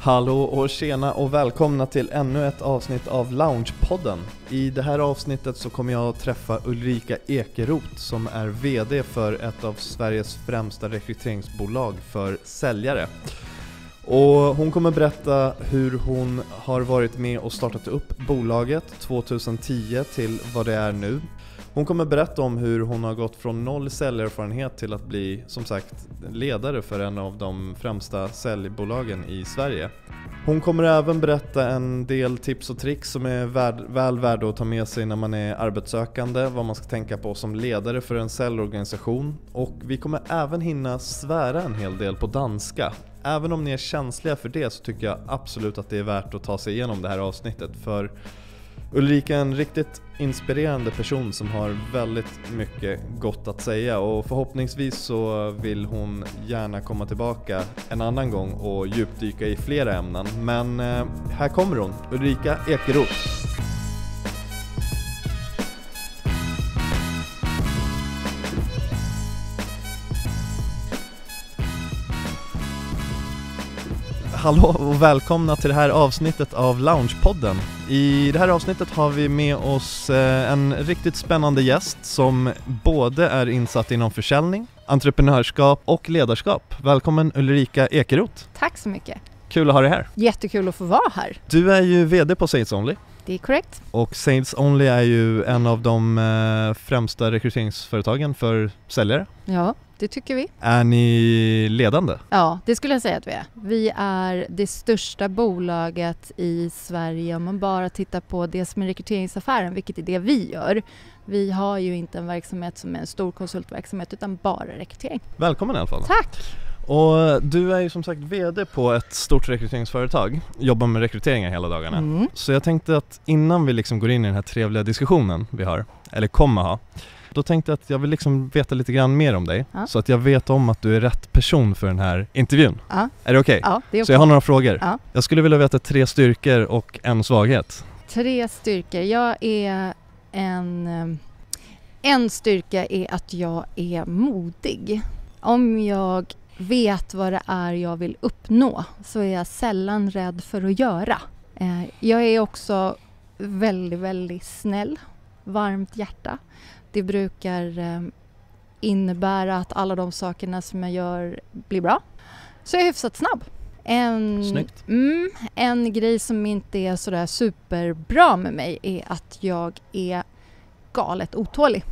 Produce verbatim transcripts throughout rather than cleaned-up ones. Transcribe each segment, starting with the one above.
Hallå och tjena och välkomna till ännu ett avsnitt av Loungepodden. I det här avsnittet så kommer jag att träffa Ulrika Ekeroth som är vd för ett av Sveriges främsta rekryteringsbolag för säljare. Och hon kommer berätta hur hon har varit med och startat upp bolaget tjugohundratio till vad det är nu. Hon kommer berätta om hur hon har gått från noll säljererfarenhet till att bli, som sagt, ledare för en av de främsta säljbolagen i Sverige. Hon kommer även berätta en del tips och tricks som är väl, väl värda att ta med sig när man är arbetssökande, vad man ska tänka på som ledare för en säljorganisation. Och vi kommer även hinna svära en hel del på danska. Även om ni är känsliga för det så tycker jag absolut att det är värt att ta sig igenom det här avsnittet, för Ulrika är en riktigt inspirerande person som har väldigt mycket gott att säga, och förhoppningsvis så vill hon gärna komma tillbaka en annan gång och djupdyka i flera ämnen. Men eh, här kommer hon, Ulrika Ekeroth. Hallå och välkomna till det här avsnittet av Loungepodden. I det här avsnittet har vi med oss en riktigt spännande gäst som både är insatt inom försäljning, entreprenörskap och ledarskap. Välkommen Ulrika Ekeroth. Tack så mycket. Kul att ha dig här. Jättekul att få vara här. Du är ju vd på Sales Only. Det är korrekt. Och Sales Only är ju en av de främsta rekryteringsföretagen för säljare. Ja, det tycker vi. Är ni ledande? Ja, det skulle jag säga att vi är. Vi är det största bolaget i Sverige om man bara tittar på det som är rekryteringsaffären, vilket är det vi gör. Vi har ju inte en verksamhet som är en stor konsultverksamhet utan bara rekrytering. Välkommen i alla fall. Tack! Och du är ju som sagt vd på ett stort rekryteringsföretag, jobbar med rekryteringar hela dagarna. Mm. Så jag tänkte att innan vi liksom går in i den här trevliga diskussionen vi har, eller kommer ha, då tänkte jag att jag vill liksom veta lite grann mer om dig, ja. Så att jag vet om att du är rätt person för den här intervjun. Ja. Är det okej? Okay? Ja, det är okej. Så jag har några frågor. Ja. Jag skulle vilja veta tre styrkor och en svaghet. Tre styrkor. Jag är en... En styrka är att jag är modig. Om jag vet vad det är jag vill uppnå så är jag sällan rädd för att göra. Jag är också väldigt, väldigt snäll, varmt hjärta. Det brukar innebära att alla de sakerna som jag gör blir bra. Så jag är hyfsat snabb. En, Snyggt. Mm, en grej som inte är sådär superbra med mig är att jag är galet otålig.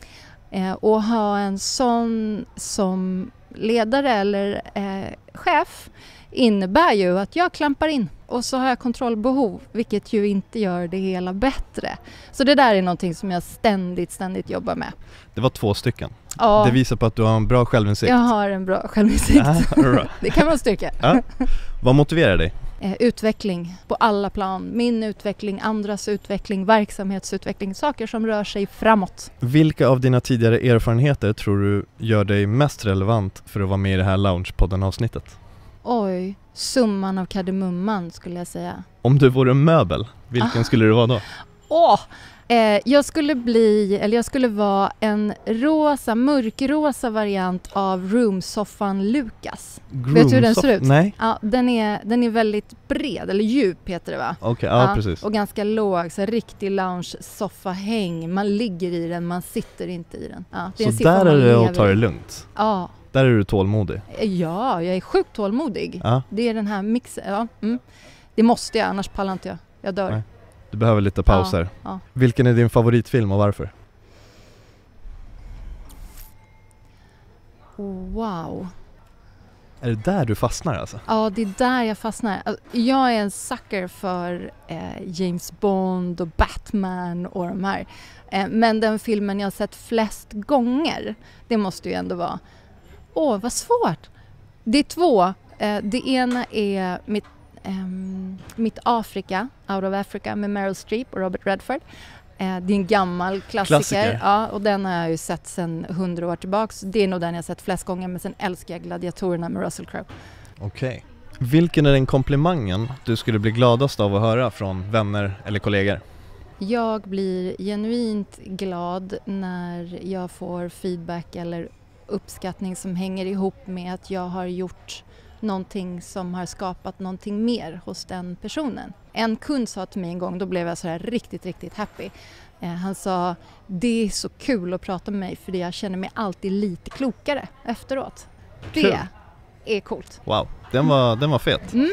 Och ha en sån som ledare eller eh, chef innebär ju att jag klampar in och så har jag kontrollbehov, vilket ju inte gör det hela bättre. Så det där är någonting som jag ständigt, ständigt jobbar med. Det var två stycken. Ja. Det visar på att du har en bra självinsikt. Jag har en bra självinsikt. Det kan man styrka. Ja. Vad motiverar dig? Eh, utveckling på alla plan. Min utveckling, andras utveckling, verksamhetsutveckling. Saker som rör sig framåt. Vilka av dina tidigare erfarenheter tror du gör dig mest relevant för att vara med i det här Loungepodden-avsnittet? Oj, summan av kardemumman skulle jag säga. Om du vore en möbel, vilken ah. skulle du vara då? Åh! Eh, jag skulle bli, eller jag skulle vara en rosa, mörkrosa variant av roomsoffan Lucas. Groom Vet du hur den ser ut? Nej. Ja, den är, den är väldigt bred, eller djup heter det va? Okej, okay, ja, ja precis. Och ganska låg, så riktig lounge-soffa-häng. Man ligger i den, man sitter inte i den. Ja, det är så där är det att ta det lugnt? Ja. Där är du tålmodig? Ja, jag är sjukt tålmodig. Ja. Det är den här mixen. Ja, mm. Det måste jag, annars pallar inte jag. Jag dör. Nej. Du behöver lite pauser. Ja, ja. Vilken är din favoritfilm och varför? Wow. Är det där du fastnar alltså? Ja, det är där jag fastnar. Jag är en sucker för eh, James Bond och Batman och de här. Eh, men den filmen jag har sett flest gånger, det måste ju ändå vara... Åh, vad svårt! Det är två. Eh, det ena är mitt Um, Mitt Afrika, Out of Africa med Meryl Streep och Robert Redford. Uh, det är en gammal klassiker, klassiker. Ja, och den har jag ju sett sedan hundra år tillbaks. Det är nog den jag har sett flest gånger, men sen älskar jag Gladiatorerna med Russell Crowe. Okej. Okay. Vilken är den komplimangen du skulle bli gladast av att höra från vänner eller kollegor? Jag blir genuint glad när jag får feedback eller uppskattning som hänger ihop med att jag har gjort någonting som har skapat någonting mer hos den personen. En kund sa till mig en gång, då blev jag så här riktigt, riktigt happy. Eh, han sa, det är så kul att prata med mig för jag känner mig alltid lite klokare efteråt. Kul. Det är coolt. Wow, den var, den var fet. Mm.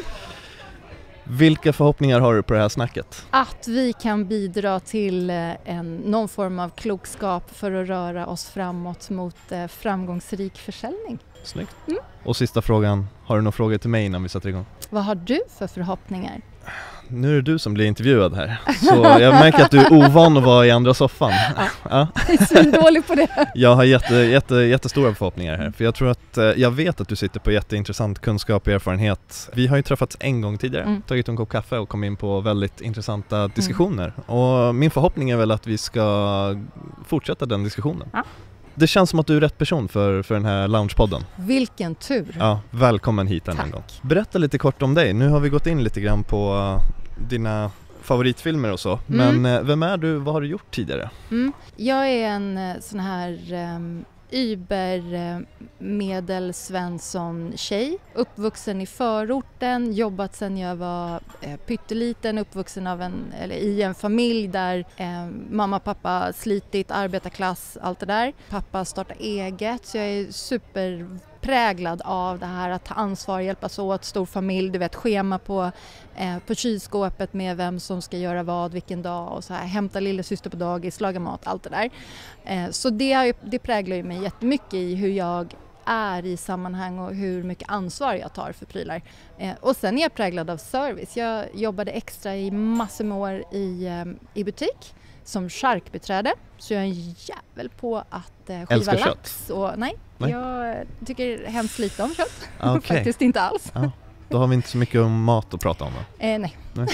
Vilka förhoppningar har du på det här snacket? Att vi kan bidra till en, någon form av klokskap för att röra oss framåt mot eh, framgångsrik försäljning. Snyggt. Mm. Och sista frågan, har du några frågor till mig innan vi sätter igång? Vad har du för förhoppningar? Nu är det du som blir intervjuad här. Så jag märker att du är ovan att vara i andra soffan. Ja. Ja. Jag är så dålig på det. Jag har jätte, jätte, jättestora förhoppningar här. För jag tror att, jag vet att du sitter på jätteintressant kunskap och erfarenhet. Vi har ju träffats en gång tidigare. Mm. Tagit en kopp kaffe och kommit in på väldigt intressanta diskussioner. Mm. Och min förhoppning är väl att vi ska fortsätta den diskussionen. Ja. Det känns som att du är rätt person för, för den här Loungepodden. Vilken tur. Ja, välkommen hit än Tack. en gång. Berätta lite kort om dig. Nu har vi gått in lite grann på uh, dina favoritfilmer och så. Mm. Men uh, vem är du? Vad har du gjort tidigare? Mm. Jag är en uh, sån här um, Uber uh, medelsvensson tjej. Uppvuxen i förorten, jobbat sedan jag var uh, pytteliten, uppvuxen av en, eller i en familj där uh, mamma och pappa slitit, arbetarklass, allt det där. Pappa startade eget, så jag är superpräglad av det här att ta ansvar, hjälpas åt, stor familj, du vet schema på, eh, på kylskåpet med vem som ska göra vad, vilken dag och så här, hämta lillasyster på dagis, laga mat, allt det där. Eh, så det, har ju, det präglar ju mig jättemycket i hur jag är i sammanhang och hur mycket ansvar jag tar för prylar. Eh, och sen är jag präglad av service. Jag jobbade extra i massor med år i, eh, i butik som charkbiträde, så jag är en jävel på att eh, skiva Älskar lax. Och, nej, Nej. jag tycker hemskt lite om kött. Okay. Faktiskt inte alls. Ja, då har vi inte så mycket om mat att prata om. Va? Eh, nej. Nej.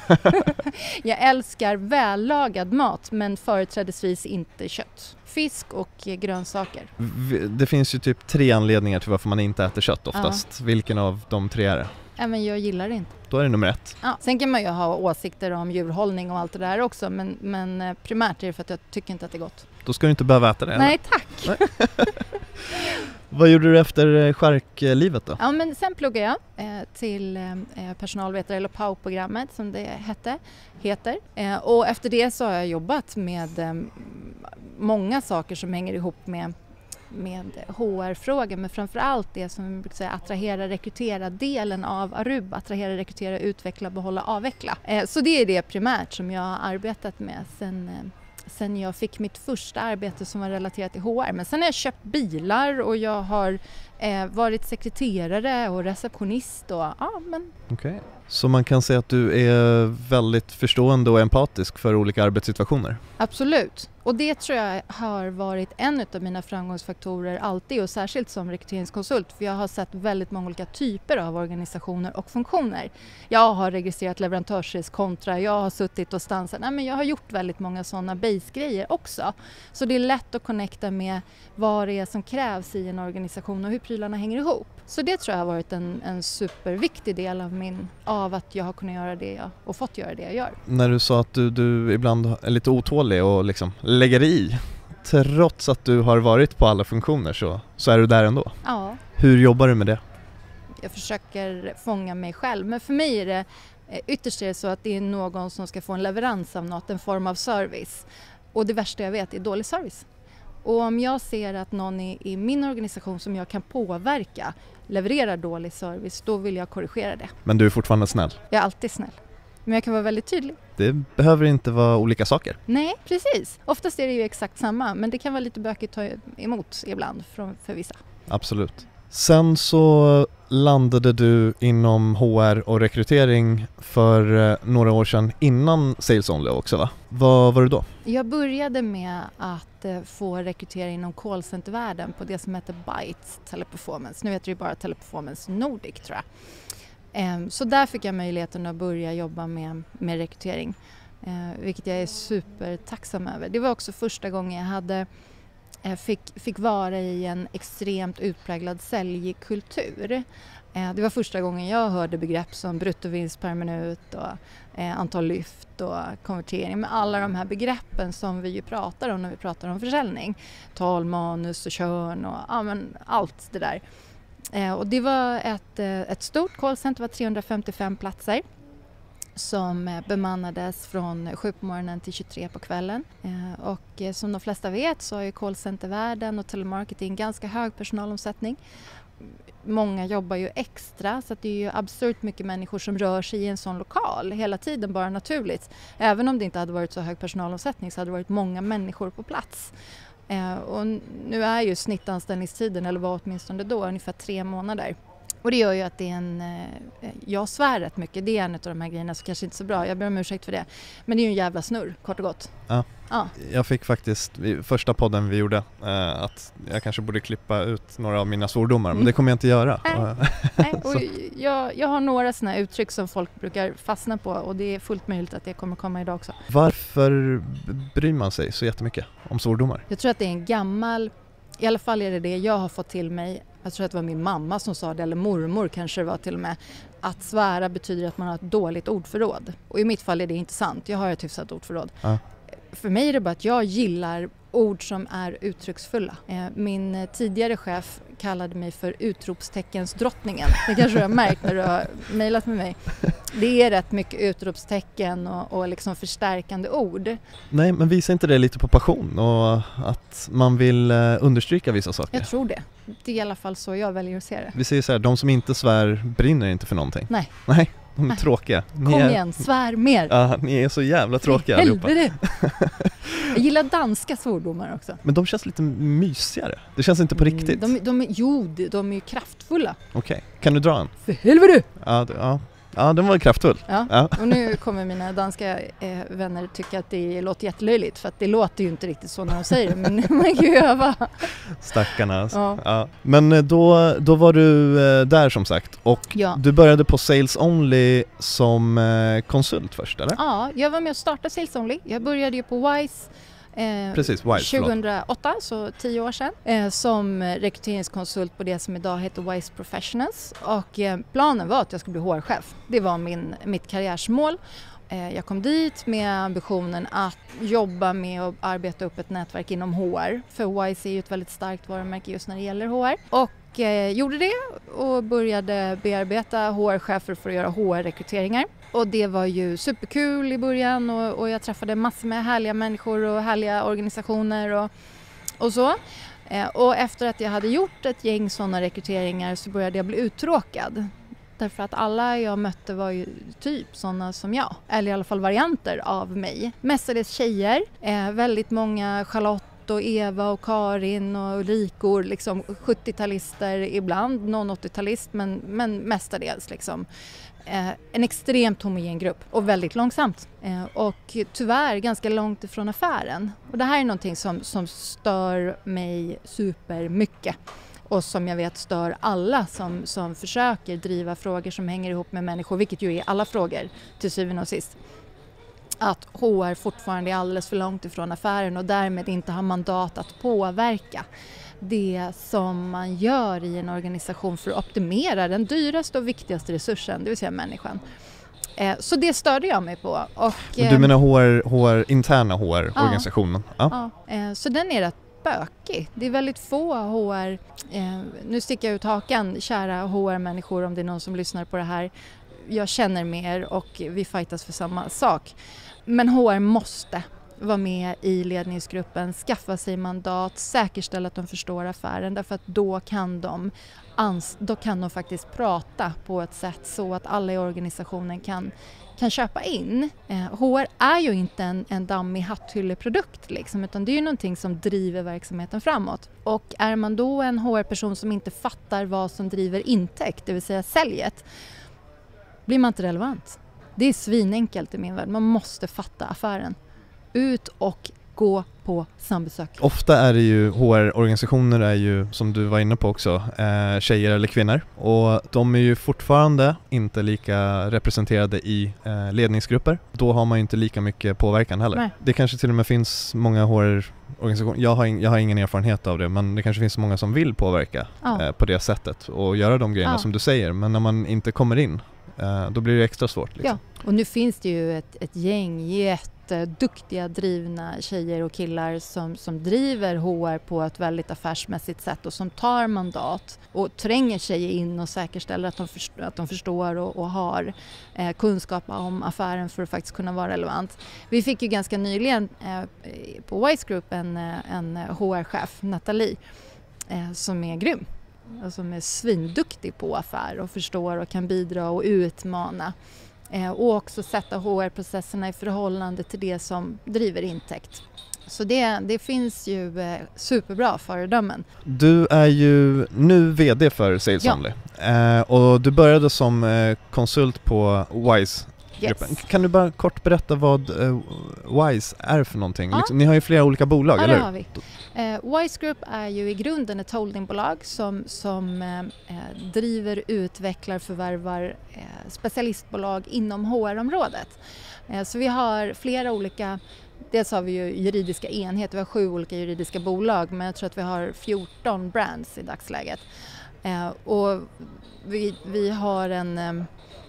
Jag älskar vällagad mat, men företrädesvis inte kött. Fisk och eh, grönsaker. V- Det finns ju typ tre anledningar till varför man inte äter kött oftast. Vilken av de tre är det? Ja, men jag gillar det inte. Då är det nummer ett. Ja, sen kan man ju ha åsikter om djurhållning och allt det där också, men, men eh, primärt är det för att jag tycker inte att det är gott. Då ska du inte behöva äta det. Nej, tack! Vad gjorde du efter charklivet då? Ja, men sen pluggade jag eh, till eh, personalvetare, eller P A U-programmet som det hette, heter. Eh, och efter det så har jag jobbat med eh, många saker som hänger ihop med med H R-frågor, men framförallt det som vi brukar säga attrahera, rekrytera delen av Aruba, attrahera, rekrytera, utveckla, behålla, avveckla. Eh, så det är det primärt som jag har arbetat med sen, eh, sen jag fick mitt första arbete som var relaterat till H R. Men sen har jag köpt bilar och jag har eh, varit sekreterare och receptionist och ja, men... Okej. Okay. Så man kan säga att du är väldigt förstående och empatisk för olika arbetssituationer? Absolut. Och det tror jag har varit en av mina framgångsfaktorer alltid, och särskilt som rekryteringskonsult, för jag har sett väldigt många olika typer av organisationer och funktioner. Jag har registrerat leverantörsrisk kontra, jag har suttit och stansat, nej men jag har gjort väldigt många sådana base-grejer också. Så det är lätt att connecta med vad det är som krävs i en organisation och hur prylarna hänger ihop. Så det tror jag har varit en, en superviktig del av, min, av att jag har kunnat göra det jag, och fått göra det jag gör. När du sa att du, du ibland är lite otålig och liksom lägger i, trots att du har varit på alla funktioner så, så är du där ändå. Ja. Hur jobbar du med det? Jag försöker fånga mig själv, men för mig är det ytterst är det så att det är någon som ska få en leverans av något, en form av service. Och det värsta jag vet är dålig service. Och om jag ser att någon i, i min organisation som jag kan påverka levererar dålig service, då vill jag korrigera det. Men du är fortfarande snäll? Jag är alltid snäll. Men jag kan vara väldigt tydlig. Det behöver inte vara olika saker. Nej, precis. Oftast är det ju exakt samma, men det kan vara lite bökigt att ta emot ibland från, för vissa. Absolut. Sen så landade du inom H R och rekrytering för några år sedan innan Sales Only också, va? Vad var du då? Jag började med att få rekrytera inom callcentervärlden på det som heter Bytes Teleperformance. Nu heter det bara Teleperformance Nordic, tror jag. Så där fick jag möjligheten att börja jobba med, med rekrytering, vilket jag är supertacksam över. Det var också första gången jag hade Fick, fick vara i en extremt utpräglad säljkultur. Det var första gången jag hörde begrepp som bruttovinst per minut och eh, antal lyft och konvertering. Med alla de här begreppen som vi ju pratar om när vi pratar om försäljning. Talmanus och körn och ja, men allt det där. Eh, och det var ett, eh, ett stort callcenter, det var trehundrafemtiofem platser som eh, bemannades från sju på morgonen till tjugotre på kvällen. Eh, och eh, som de flesta vet så är ju callcentervärlden och telemarketing ganska hög personalomsättning. Många jobbar ju extra så att det är ju absurt mycket människor som rör sig i en sån lokal hela tiden, bara naturligt. Även om det inte hade varit så hög personalomsättning så hade det varit många människor på plats. Eh, och nu är ju snittanställningstiden, eller var åtminstone då, ungefär tre månader. Och det gör ju att det är en, eh, jag svär rätt mycket, det är en av de här grejerna som kanske inte är så bra, jag ber om ursäkt för det. Men det är ju en jävla snurr, kort och gott. Ja. Ja. Jag fick faktiskt, i första podden vi gjorde, eh, att jag kanske borde klippa ut några av mina svordomar, men det kommer jag inte göra. Nej. Nej. Och jag, jag har några såna uttryck som folk brukar fastna på och det är fullt möjligt att det kommer komma idag också. Varför bryr man sig så jättemycket om svordomar? Jag tror att det är en gammal, i alla fall är det det jag har fått till mig. Jag tror att det var min mamma som sa det, eller mormor kanske det var till och med. Att svära betyder att man har ett dåligt ordförråd. Och i mitt fall är det inte sant, jag har ett hyfsat ordförråd. Ja. För mig är det bara att jag gillar ord som är uttrycksfulla. Min tidigare chef kallade mig för utropsteckensdrottningen. Det kanske du har märkt när du har mejlat med mig. Det är rätt mycket utropstecken och, och liksom förstärkande ord. Nej, men visar inte det lite på passion och att man vill understryka vissa saker? Jag tror det. Det är i alla fall så jag väljer att se det. Vi säger så här, de som inte svär brinner inte för någonting. Nej. Nej. De är Nej. tråkiga. Ni Kom är... igen, svär mer. Ja, ni är så jävla tråkiga allihopa. Jag gillar danska svordomar också. Men de känns lite mysigare. Det känns inte på mm, riktigt. De, de, jo, de är ju kraftfulla. Okej, okay. Kan du dra en? För helvete! Ja, det, ja. Ja, den var kraftfull. Ja. Ja. Och nu kommer mina danska eh, vänner tycka att det låter jättelöjligt, för att det låter ju inte riktigt så när de säger det, men man kan ju öva. Stackarna. Alltså. Ja. Ja. Men då, då var du eh, där som sagt, och ja. Du började på Sales Only som eh, konsult först, eller? Ja, jag var med och startade Sales Only. Jag började ju på Wise. Eh, Precis, Wise, tjugohundraåtta, så tio år sedan, eh, som rekryteringskonsult på det som idag heter Wise Professionals, och eh, planen var att jag skulle bli H R-chef. Det var min, mitt karriärsmål. Eh, jag kom dit med ambitionen att jobba med att arbeta upp ett nätverk inom H R, för Wise är ju ett väldigt starkt varumärke just när det gäller H R, och eh, gjorde det och började bearbeta H R-chefer för att göra H R-rekryteringar. Och det var ju superkul i början, och, och jag träffade massor med härliga människor och härliga organisationer och, och så. Eh, och efter att jag hade gjort ett gäng sådana rekryteringar så började jag bli uttråkad. Därför att alla jag mötte var ju typ sådana som jag, eller i alla fall varianter av mig. Mestadels tjejer, eh, väldigt många Charlotte och Eva och Karin och Rikor, liksom sjuttio-talister ibland, någon åttio-talist, men, men mestadels liksom. Eh, en extremt homogen grupp och väldigt långsamt eh, och tyvärr ganska långt ifrån affären. Och det här är någonting som, som stör mig supermycket och som jag vet stör alla som, som försöker driva frågor som hänger ihop med människor, vilket ju är alla frågor till syvende och sist. Att H R fortfarande är alldeles för långt ifrån affären och därmed inte har mandat att påverka det som man gör i en organisation för att optimera den dyraste och viktigaste resursen, det vill säga människan. Eh, så det störde jag mig på. Och, du menar H R, H R, interna H R-organisationen? Ja, ja. ja eh, så den är rätt bökig. Det är väldigt få H R, eh, nu sticker jag ut hakan, kära H R-människor, om det är någon som lyssnar på det här. Jag känner med er och vi fightas för samma sak. Men H R måste vara med i ledningsgruppen, skaffa sig mandat, säkerställa att de förstår affären, därför att då kan de, ans- då kan de faktiskt prata på ett sätt så att alla i organisationen kan, kan köpa in. Eh, H R är ju inte en, en dammig hatthylleprodukt liksom, utan det är ju någonting som driver verksamheten framåt. Och är man då en H R-person som inte fattar vad som driver intäkt, det vill säga säljet, blir man inte relevant. Det är svinenkelt i min värld, man måste fatta affären. Ut och gå på sambesök. Ofta är det ju, H R-organisationer är ju, som du var inne på också, eh, tjejer eller kvinnor. Och de är ju fortfarande inte lika representerade i eh, ledningsgrupper. Då har man ju inte lika mycket påverkan heller. Nej. Det kanske till och med finns många H R-organisationer, jag har, in, jag har ingen erfarenhet av det, men det kanske finns många som vill påverka ja. eh, på det sättet och göra de grejerna ja. som du säger. Men när man inte kommer in, då blir det extra svårt. Liksom. Ja, Och nu finns det ju ett, ett gäng jätteduktiga, drivna tjejer och killar som, som driver H R på ett väldigt affärsmässigt sätt och som tar mandat och tränger sig in och säkerställer att de, förstår, att de förstår och, och har eh, kunskap om affären för att faktiskt kunna vara relevant. Vi fick ju ganska nyligen eh, på Wise Group en, en H R-chef, Nathalie, eh, som är grym. Och som är svinduktig på affär och förstår och kan bidra och utmana. Eh, och också sätta H R-processerna i förhållande till det som driver intäkt. Så det, det finns ju eh, superbra föredömen. Du är ju nu vd för Sales Ja. Only. Eh, och du började som eh, konsult på Wise. Yes. Kan du bara kort berätta vad eh, Wise är för någonting? Ja. Liksom, ni har ju flera olika bolag, Ja, eller det hur? har vi. Eh, Wise Group är ju i grunden ett holdingbolag som, som eh, driver, utvecklar, förvärvar eh, specialistbolag inom H R-området. Eh, så vi har flera olika, dels har vi ju juridiska enheter, vi har sju olika juridiska bolag, men jag tror att vi har fjorton brands i dagsläget. Eh, och vi, vi har en... Eh,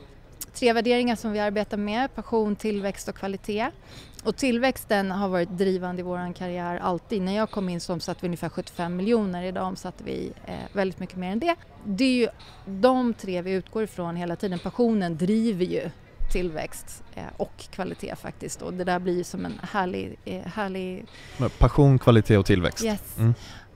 Tre värderingar som vi arbetar med, passion, tillväxt och kvalitet. Och tillväxten har varit drivande i vår karriär alltid. När jag kom in så omsatte vi ungefär sjuttiofem miljoner, idag omsatte vi eh, väldigt mycket mer än det. Det är ju de tre vi utgår ifrån hela tiden. Passionen driver ju tillväxt eh, och kvalitet faktiskt. Och det där blir ju som en härlig... Eh, härlig... Passion, kvalitet och tillväxt. Yes. Mm.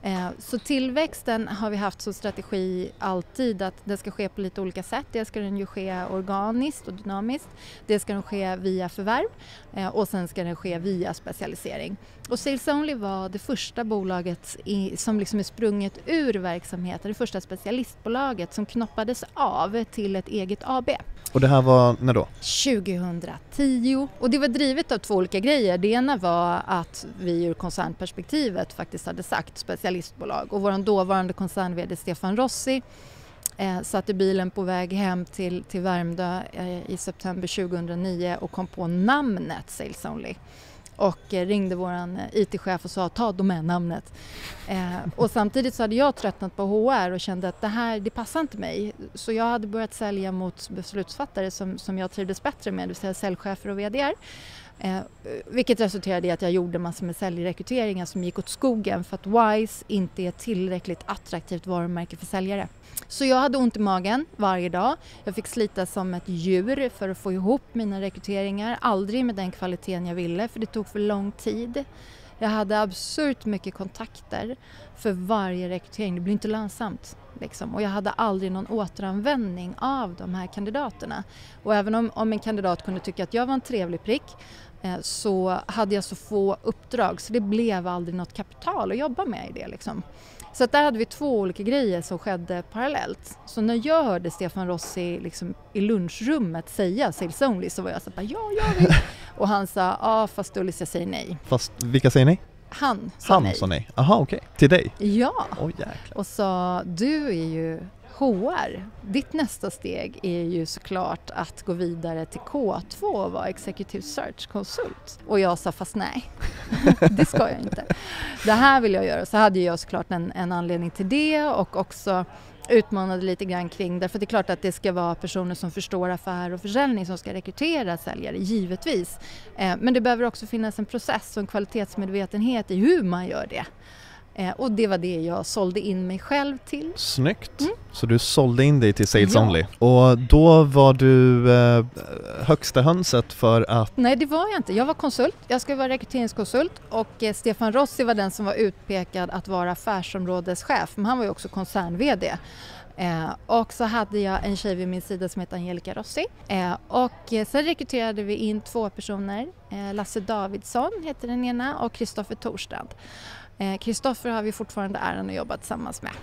Så tillväxten har vi haft som strategi alltid att det ska ske på lite olika sätt. Det ska den ju ske organiskt och dynamiskt. Det ska den ske via förvärv och sen ska den ske via specialisering. Och Sales Only var det första bolaget i, som liksom är sprunget ur verksamheten, det första specialistbolaget som knoppades av till ett eget A B. Och det här var när då? tjugohundratio. Och det var drivet av två olika grejer. Det ena var att vi ur koncernperspektivet faktiskt hade sagt specialistbolag. Och vår dåvarande koncern-vd Stefan Rossi eh, satte bilen på väg hem till, till Värmdö eh, i september tjugohundranio och kom på namnet Sales Only. Och eh, ringde våran I T-chef och sa ta domännamnet. Eh, och samtidigt så hade jag tröttnat på H R och kände att det här, det passar inte mig. Så jag hade börjat sälja mot beslutsfattare som, som jag trivdes bättre med, det vill säga säljchefer och vd:ar. Eh, vilket resulterade i att jag gjorde massor med säljrekryteringar som gick åt skogen för att Wise inte är tillräckligt attraktivt varumärke för säljare. Så jag hade ont i magen varje dag. Jag fick slita som ett djur för att få ihop mina rekryteringar. Aldrig med den kvaliteten jag ville, för det tog för lång tid. Jag hade absurt mycket kontakter för varje rekrytering. Det blir inte lönsamt. Liksom. Och jag hade aldrig någon återanvändning av de här kandidaterna. Och även om, om en kandidat kunde tycka att jag var en trevlig prick eh, så hade jag så få uppdrag. Så det blev aldrig något kapital att jobba med i det. Liksom. Så att där hade vi två olika grejer som skedde parallellt. Så när jag hörde Stefan Rossi liksom i lunchrummet säga Sales Only så var jag så bara ja, jag vill. Och han sa ja, ah, fast Ullis jag säger nej. Fast vilka säger nej? Han sa Han nej. sa nej. Aha, okej. Okay. Till dig? Ja. Oj, jäklar. Och sa du är ju H R. Ditt nästa steg är ju såklart att gå vidare till K två och vara Executive Search-konsult. Och jag sa fast nej, det ska jag inte. Det här vill jag göra. Så hade jag såklart en, en anledning till det och också utmanade lite grann kring det. För det är klart att det ska vara personer som förstår affär och försäljning som ska rekrytera säljare, givetvis. Eh, men det behöver också finnas en process och en kvalitetsmedvetenhet i hur man gör det. Eh, och det var det jag sålde in mig själv till. Snyggt. Mm. Så du sålde in dig till Sales Ja. Only. Och då var du eh, högsta hönset för att... Nej, det var jag inte. Jag var konsult. Jag skulle vara rekryteringskonsult och eh, Stefan Rossi var den som var utpekad att vara affärsområdeschef. Men han var ju också koncern-vd. Eh, och så hade jag en tjej vid min sida som heter Angelica Rossi. Eh, och eh, sen rekryterade vi in två personer. Eh, Lasse Davidsson heter den ena och Kristoffer Torstrand. Kristoffer eh, har vi fortfarande äran att jobba tillsammans med.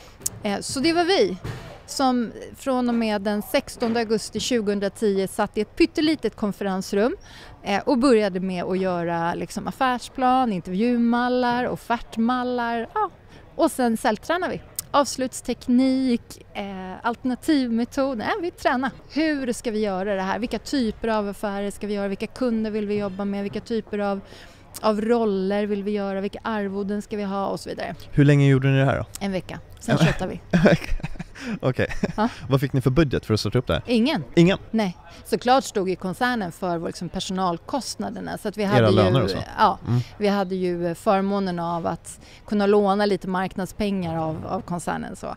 Eh, så det var vi som från och med den sextonde augusti tjugohundratio satt i ett pyttelitet konferensrum eh, och började med att göra liksom, affärsplan, intervjumallar, offertmallar. Ja. Och sen säljtränar vi. Avslutsteknik, eh, alternativmetod, nej, vi tränar. Hur ska vi göra det här? Vilka typer av affärer ska vi göra? Vilka kunder vill vi jobba med? Vilka typer av av roller vill vi göra, vilka arvoden ska vi ha och så vidare. Hur länge gjorde ni det här då? En vecka, sen köttar vi. Okej. Ja. Vad fick ni för budget för att starta upp det här? Ingen. Ingen? Nej. Såklart stod ju koncernen för vår, liksom, personalkostnaderna. Så att vi hade Era ju, löner och så? Ja, Mm. vi hade ju förmånen av att kunna låna lite marknadspengar av, av koncernen. Så.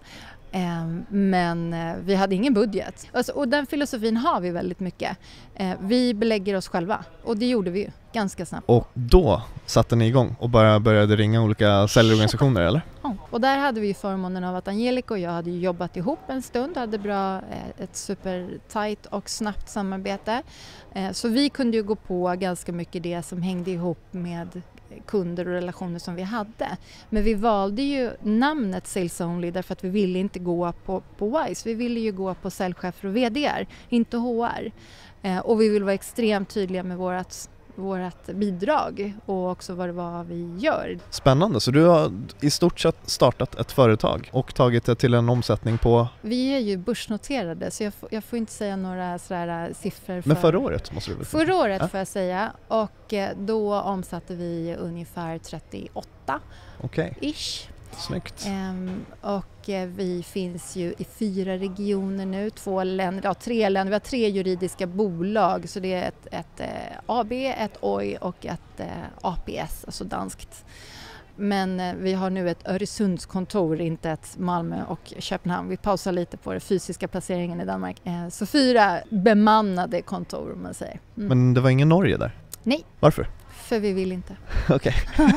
Eh, men eh, vi hade ingen budget. Alltså, och den filosofin har vi väldigt mycket. Eh, vi belägger oss själva och det gjorde vi ju ganska snabbt. Och då satte ni igång och bara började ringa olika säljorganisationer, eller? Ja. Och där hade vi förmånen av att Angelica och jag hade jobbat ihop en stund, hade bra, eh, ett supertajt och snabbt samarbete. Eh, så vi kunde ju gå på ganska mycket det som hängde ihop med kunder och relationer som vi hade. Men vi valde ju namnet Sales Only därför att vi ville inte gå på, på Wise. Vi ville ju gå på säljchefer och vd:ar, inte H R. Eh, och vi vill vara extremt tydliga med vårat, vårat bidrag och också vad det var vi gör. Spännande, så du har i stort sett startat ett företag och tagit det till en omsättning på... Vi är ju börsnoterade så jag, f- jag får inte säga några sådär siffror. För... Men förra året måste du väl säga? Förra året Ja. får jag säga och eh, då omsatte vi ungefär trettioåtta Okej, ish. snyggt. Ehm, och eh, vi finns ju i fyra regioner nu, två länder, ja, tre länder. Vi har tre juridiska bolag så det är ett, ett eh, A B, ett O I och ett eh, A P S, alltså danskt. Men eh, vi har nu ett Öresundskontor, inte ett Malmö och Köpenhamn. Vi pausar lite på den fysiska placeringen i Danmark. Eh, så fyra bemannade kontor om man säger. Mm. Men det var ingen Norge där? Nej. Varför? För vi vill inte. Okej.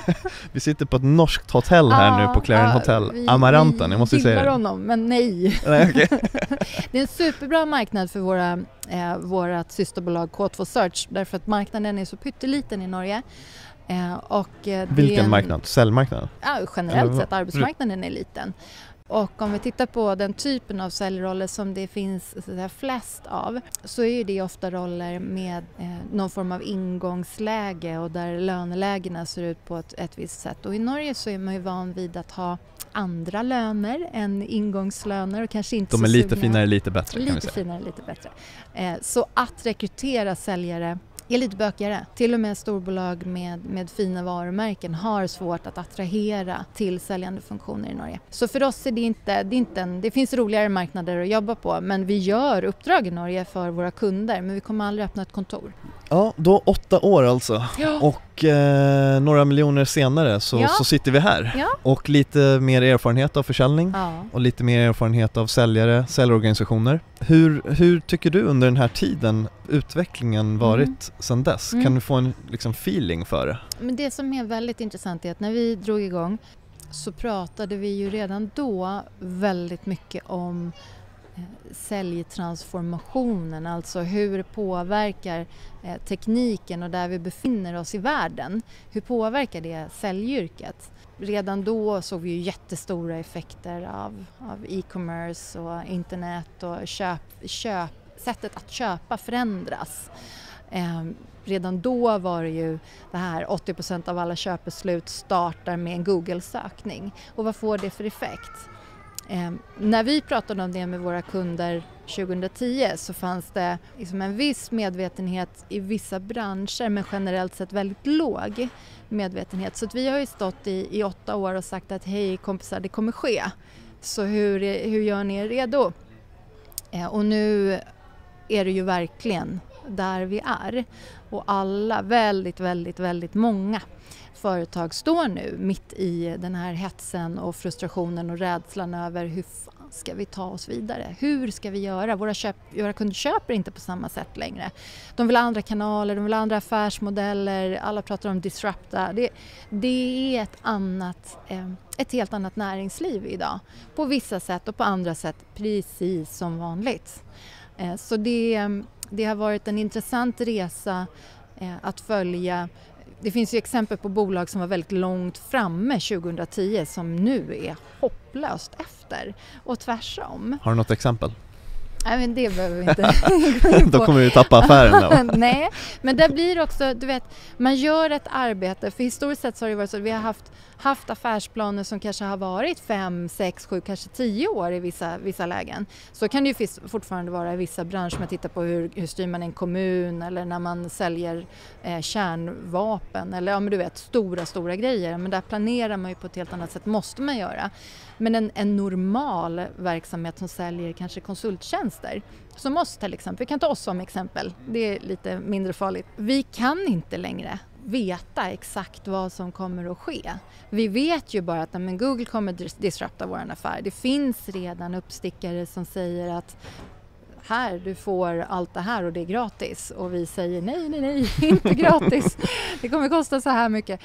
Vi sitter på ett norskt hotell här Ah, nu på Clarion ah, Hotel. vi- Amaranten, jag måste ju Vi säga gillar det. honom, men nej. Nej, okej. Det är en superbra marknad för våra, eh, vårat systerbolag K två Search därför att marknaden är så pytteliten i Norge. Eh, och, eh, det är Vilken en, marknad? Säljmarknaden? Ja, generellt Eller sett, arbetsmarknaden är liten. Och om vi tittar på den typen av säljroller som det finns så att säga, flest av så är det ofta roller med eh, någon form av ingångsläge och där lönelägena ser ut på ett, ett visst sätt. Och i Norge så är man ju van vid att ha andra löner än ingångslöner och kanske inte De är så lite sugna. finare, lite bättre kan vi Lite säga. finare, lite bättre. Eh, så att rekrytera säljare är lite bökigare. Till och med storbolag med, med fina varumärken har svårt att attrahera till säljande funktioner i Norge. Så för oss är det inte, det är inte en, det finns roligare marknader att jobba på men vi gör uppdrag i Norge för våra kunder men vi kommer aldrig öppna ett kontor. Ja, då åtta år alltså. Ja. Och eh, några miljoner senare så, Ja. så sitter vi här. Ja. Och lite mer erfarenhet av försäljning. Ja. Och lite mer erfarenhet av säljare, säljorganisationer. Hur, hur tycker du under den här tiden utvecklingen varit Mm. sedan dess? Mm. Kan du få en liksom, feeling för det? Men det som är väldigt intressant är att när vi drog igång så pratade vi ju redan då väldigt mycket om eh, säljtransformationen, alltså hur påverkar eh, tekniken och där vi befinner oss i världen, hur påverkar det säljyrket? Redan då såg vi ju jättestora effekter av, av e-commerce och internet och köp, köp, sättet att köpa förändras. Eh, redan då var det ju det här åttio procent av alla köpbeslut startar med en Google-sökning. Och vad får det för effekt? Eh, när vi pratade om det med våra kunder tjugohundratio så fanns det liksom en viss medvetenhet i vissa branscher men generellt sett väldigt låg medvetenhet. Så att vi har ju stått i, i åtta år och sagt att hej kompisar, det kommer ske. Så hur, hur gör ni er redo? Eh, och nu är det ju verkligen där vi är. Och alla, väldigt, väldigt, väldigt många företag står nu mitt i den här hetsen och frustrationen och rädslan över hur fan ska vi ta oss vidare? Hur ska vi göra? Våra, köp, våra kunder köper inte på samma sätt längre. De vill ha andra kanaler, de vill ha andra affärsmodeller, alla pratar om disrupta. Det, det är ett annat, eh, ett helt annat näringsliv idag. På vissa sätt och på andra sätt precis som vanligt. Eh, så det, det har varit en intressant resa eh, att följa. Det finns ju exempel på bolag som var väldigt långt framme tjugohundratio som nu är hopplöst efter och tvärsom. Har du något exempel? Nej, men det behöver vi inte. Då kommer vi tappa affären. Nej, men det blir också, du vet, man gör ett arbete. För historiskt sett så har det varit så att vi har haft, haft affärsplaner som kanske har varit fem, sex, sju, kanske tio år i vissa, vissa lägen. Så kan det ju fortfarande vara i vissa branscher. Man tittar på hur, hur styr man en kommun eller när man säljer eh, kärnvapen eller ja, men du vet, stora, stora grejer. Men där planerar man ju på ett helt annat sätt, måste man göra. Men en, en normal verksamhet som säljer kanske konsulttjänster, som oss till exempel, vi kan ta oss som exempel, det är lite mindre farligt. Vi kan inte längre veta exakt vad som kommer att ske. Vi vet ju bara att men Google kommer att disrupta vår affär. Det finns redan uppstickare som säger att här, du får allt det här och det är gratis. Och vi säger nej, nej, nej, inte gratis. Det kommer kosta så här mycket.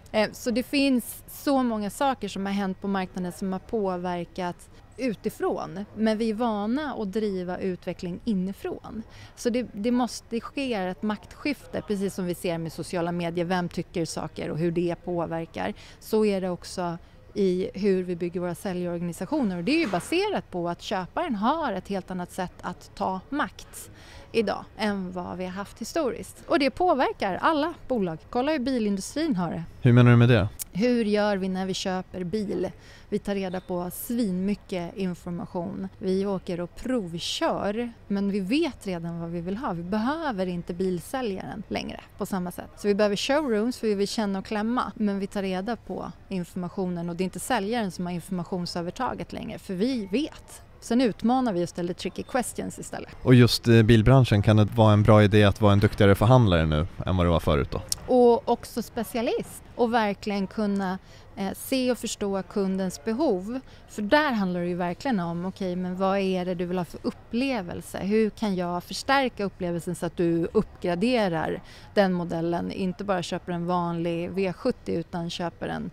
Så det finns så många saker som har hänt på marknaden som har påverkat utifrån. Men vi är vana att driva utveckling inifrån. Så det, det måste ske ett maktskifte, precis som vi ser med sociala medier. Vem tycker saker och hur det påverkar. Så är det också i hur vi bygger våra säljorganisationer. Och det är ju baserat på att köparen har ett helt annat sätt att ta makt idag än vad vi har haft historiskt. Och det påverkar alla bolag. Kolla hur bilindustrin har det. Hur menar du med det? Hur gör vi när vi köper bil? Vi tar reda på svinmycket information. Vi åker och provkör, men vi vet redan vad vi vill ha. Vi behöver inte bilsäljaren längre på samma sätt. Så vi behöver showrooms för vi vill känna och klämma. Men vi tar reda på informationen och det är inte säljaren som har informationsövertaget längre, för vi vet. Sen utmanar vi och ställer tricky questions istället. Och just i bilbranschen, kan det vara en bra idé att vara en duktigare förhandlare nu än vad det var förut då? Och också specialist och verkligen kunna eh, se och förstå kundens behov. För där handlar det ju verkligen om, okej, okay, men vad är det du vill ha för upplevelse? Hur kan jag förstärka upplevelsen så att du uppgraderar den modellen? Inte bara köper en vanlig V sjuttio utan köper en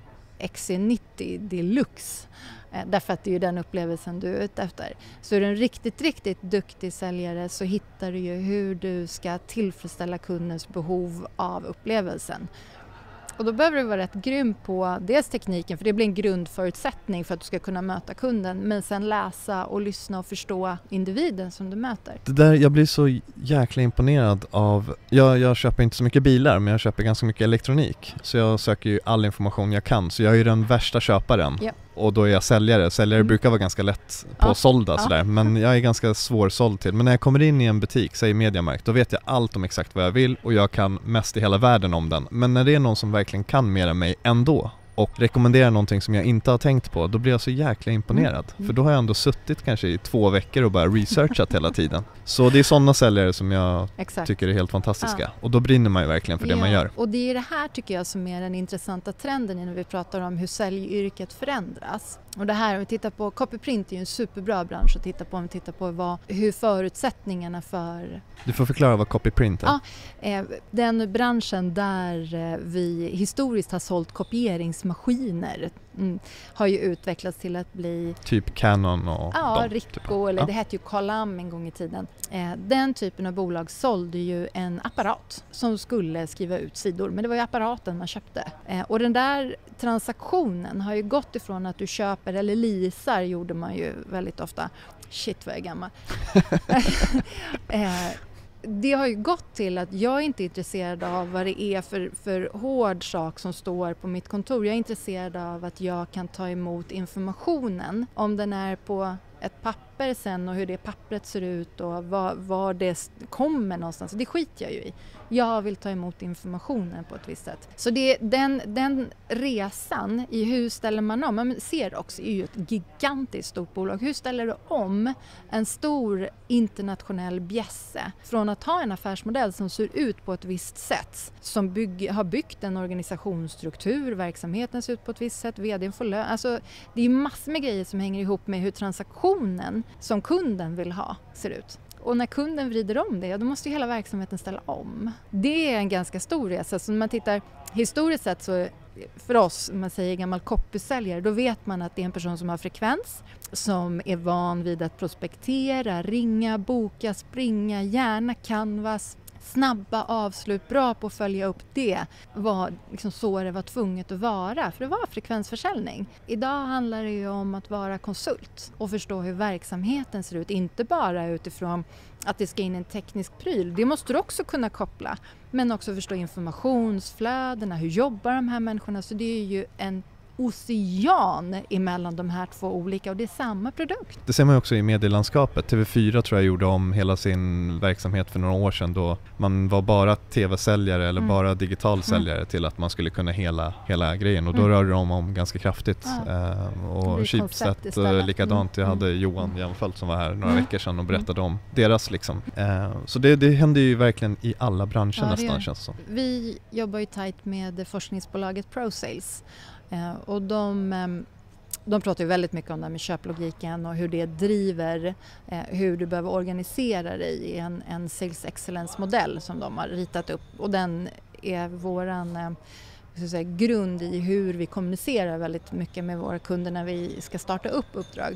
X C nittio Deluxe. Därför att det är ju den upplevelsen du är ute efter. Så är du en riktigt, riktigt duktig säljare så hittar du ju hur du ska tillfredsställa kundens behov av upplevelsen. Och då behöver du vara rätt grym på dels tekniken, för det blir en grundförutsättning för att du ska kunna möta kunden. Men sen läsa och lyssna och förstå individen som du möter. Det där, jag blir så jäkla imponerad av, jag, jag köper inte så mycket bilar men jag köper ganska mycket elektronik. Så jag söker ju all information jag kan, så jag är ju den värsta köparen. Ja. Och då är jag säljare. Säljare mm. brukar vara ganska lätt påsålda, ja. Sådär. Ja. Men jag är ganska svårsåld till. Men när jag kommer in i en butik, säg Mediamarkt, då vet jag allt om exakt vad jag vill och jag kan mest i hela världen om den. Men när det är någon som verkligen kan mer än mig ändå och rekommenderar någonting som jag inte har tänkt på, då blir jag så jäkla imponerad. Mm. För då har jag ändå suttit kanske i två veckor och bara researchat hela tiden. Så det är sådana säljare som jag Exakt. tycker är helt fantastiska. Ja. Och då brinner man ju verkligen för det ja. man gör. Och det är det här tycker jag som är den intressanta trenden när vi pratar om hur säljyrket förändras. Och det här, om vi tittar på copyprint är ju en superbra bransch att titta på om vi tittar på vad, hur förutsättningarna för... Du får förklara vad copyprint är. Ja, eh, den branschen där eh, vi historiskt har sålt kopieringsmaskiner mm, har ju utvecklats till att bli... Typ Canon och... Ja, dem, Ricoh typ. eller ja. det hette ju Colam en gång i tiden. Eh, den typen av bolag sålde ju en apparat som skulle skriva ut sidor, men det var ju apparaten man köpte. Eh, och den där transaktionen har ju gått ifrån att du köper eller leasar, gjorde man ju väldigt ofta. Shit vad jag är gammal. eh, det har ju gått till att jag inte är intresserad av vad det är för, för hård sak som står på mitt kontor. Jag är intresserad av att jag kan ta emot informationen. Om den är på ett papper sen och hur det pappret ser ut och var, var det kommer någonstans. Det skiter jag ju i. Jag vill ta emot informationen på ett visst sätt. Så det, den, den resan i hur ställer man om, man ser också är ju ett gigantiskt stort bolag. Hur ställer du om en stor internationell bjässe från att ha en affärsmodell som ser ut på ett visst sätt, som bygg, har byggt en organisationsstruktur, verksamheten ser ut på ett visst sätt, vdn får lön. Alltså det är massor med grejer som hänger ihop med hur transaktionen som kunden vill ha ser ut. Och när kunden vrider om det, då måste ju hela verksamheten ställa om. Det är en ganska stor resa. Så när man tittar historiskt sett, så för oss, om man säger gammal copysäljare, då vet man att det är en person som har frekvens, som är van vid att prospektera, ringa, boka, springa, gärna canvas, snabba avslut, bra på att följa upp det, var liksom så det var tvunget att vara, för det var frekvensförsäljning. Idag handlar det ju om att vara konsult och förstå hur verksamheten ser ut, inte bara utifrån att det ska in en teknisk pryl, det måste du också kunna koppla, men också förstå informationsflödena, hur jobbar de här människorna, så det är ju en ocean emellan de här två olika, och det är samma produkt. Det ser man ju också i medielandskapet. T V fyra tror jag gjorde om hela sin verksamhet för några år sedan, då man var bara tv-säljare eller mm. bara digital säljare mm. till att man skulle kunna hela, hela grejen, och då mm. rörde de om ganska kraftigt. Ja. Uh, och Schibsted likadant. Jag hade Johan Jämfelt som var här några mm. veckor sedan och berättade mm. om deras liksom. Uh, så det, det händer ju verkligen i alla branscher ja, nästan, känns det som. Vi jobbar ju tajt med forskningsbolaget ProSales. Uh, och de, um, de pratar ju väldigt mycket om det här med köplogiken och hur det driver, uh, hur du behöver organisera dig i en, en sales excellence-modell som de har ritat upp. Och den är våran uh, ska säga, grund i hur vi kommunicerar väldigt mycket med våra kunder när vi ska starta upp uppdrag.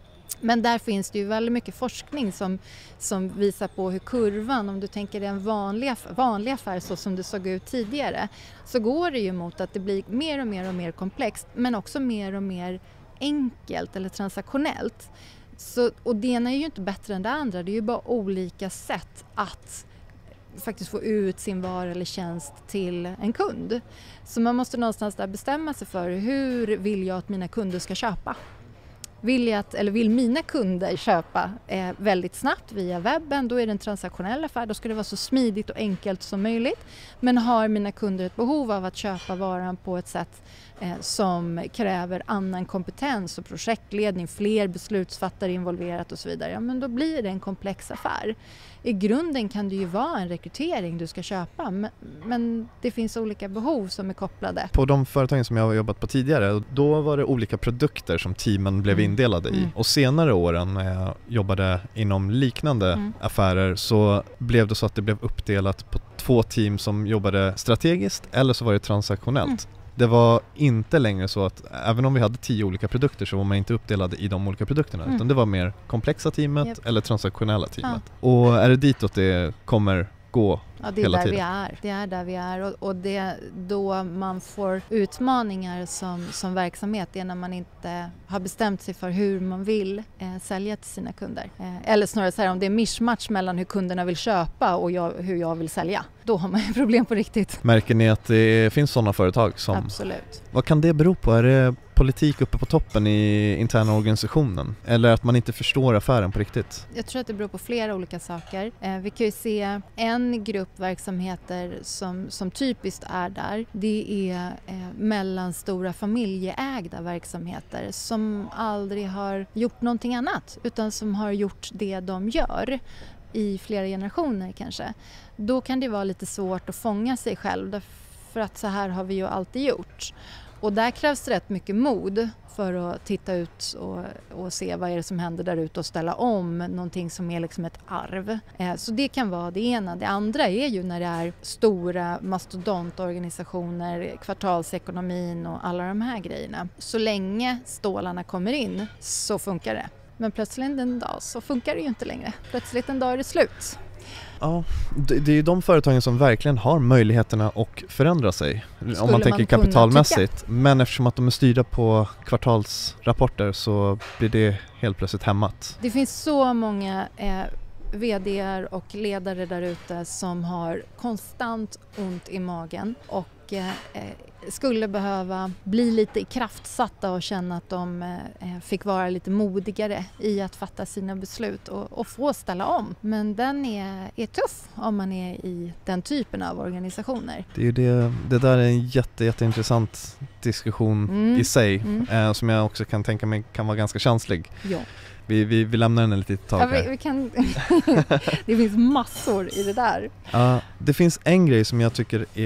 Men där finns det ju väldigt mycket forskning som, som visar på hur kurvan, om du tänker en vanlig, vanlig affär så som det såg ut tidigare, så går det ju mot att det blir mer och mer och mer komplext, men också mer och mer enkelt eller transaktionellt. Så, och det ena är ju inte bättre än det andra, det är ju bara olika sätt att faktiskt få ut sin vara eller tjänst till en kund. Så man måste någonstans där bestämma sig för hur vill jag att mina kunder ska köpa. Vill, jag att, eller vill mina kunder köpa eh, väldigt snabbt via webben, då är det en transaktionell affär. Då ska det vara så smidigt och enkelt som möjligt. Men har mina kunder ett behov av att köpa varan på ett sätt eh, som kräver annan kompetens och projektledning, fler beslutsfattare involverat och så vidare, ja, men då blir det en komplex affär. I grunden kan det ju vara en rekrytering du ska köpa, men, men det finns olika behov som är kopplade. På de företagen som jag har jobbat på tidigare, då var det olika produkter som teamen blev mm. indelade i. Mm. Och senare åren när jag jobbade inom liknande mm. affärer, så blev det så att det blev uppdelat på två team som jobbade strategiskt, eller så var det transaktionellt. Mm. Det var inte längre så att även om vi hade tio olika produkter så var man inte uppdelade i de olika produkterna, mm. utan det var mer komplexa teamet yep. eller transaktionella teamet. Ja. Och är det ditåt det kommer gå ja, det är hela där tiden? Vi är. Det är där vi är, och, och det är då man får utmaningar som, som verksamhet, det är när man inte har bestämt sig för hur man vill eh, sälja till sina kunder. Eh, eller snarare så här, om det är mishmatch mellan hur kunderna vill köpa och jag, hur jag vill sälja, då har man ju problem på riktigt. Märker ni att det finns sådana företag som... Absolut. Vad kan det bero på? Är det politik uppe på toppen i interna organisationen? Eller att man inte förstår affären på riktigt? Jag tror att det beror på flera olika saker. Eh, vi kan ju se en grupp verksamheter som, som typiskt är där. Det är eh, mellanstora familjeägda verksamheter som aldrig har gjort någonting annat, utan som har gjort det de gör i flera generationer kanske. Då kan det vara lite svårt att fånga sig själv, för att så här har vi ju alltid gjort. Och där krävs det rätt mycket mod för att titta ut och, och se vad är det som händer där ute och ställa om någonting som är liksom ett arv. Eh, så det kan vara det ena. Det andra är ju när det är stora mastodontorganisationer, kvartalsekonomin och alla de här grejerna. Så länge stålarna kommer in så funkar det. Men plötsligt en dag så funkar det ju inte längre. Plötsligt en dag är det slut. Ja, det, det är ju de företagen som verkligen har möjligheterna att förändra sig. Skulle om man tänker man kapitalmässigt. Men eftersom att de är styrda på kvartalsrapporter så blir det helt plötsligt hämmat. Det finns så många eh, vd:ar och ledare där ute som har konstant ont i magen och eh, skulle behöva bli lite kraftsatta och känna att de eh, fick vara lite modigare i att fatta sina beslut och, och få ställa om. Men den är, är tuff om man är i den typen av organisationer. Det är ju det, det där är en jätte, jätteintressant diskussion mm. i sig mm. eh, som jag också kan tänka mig kan vara ganska känslig. Ja. Vi, vi, vi lämnar den lite tag här. Ja, vi, vi kan det finns massor i det där. Ja, det finns en grej som jag tycker är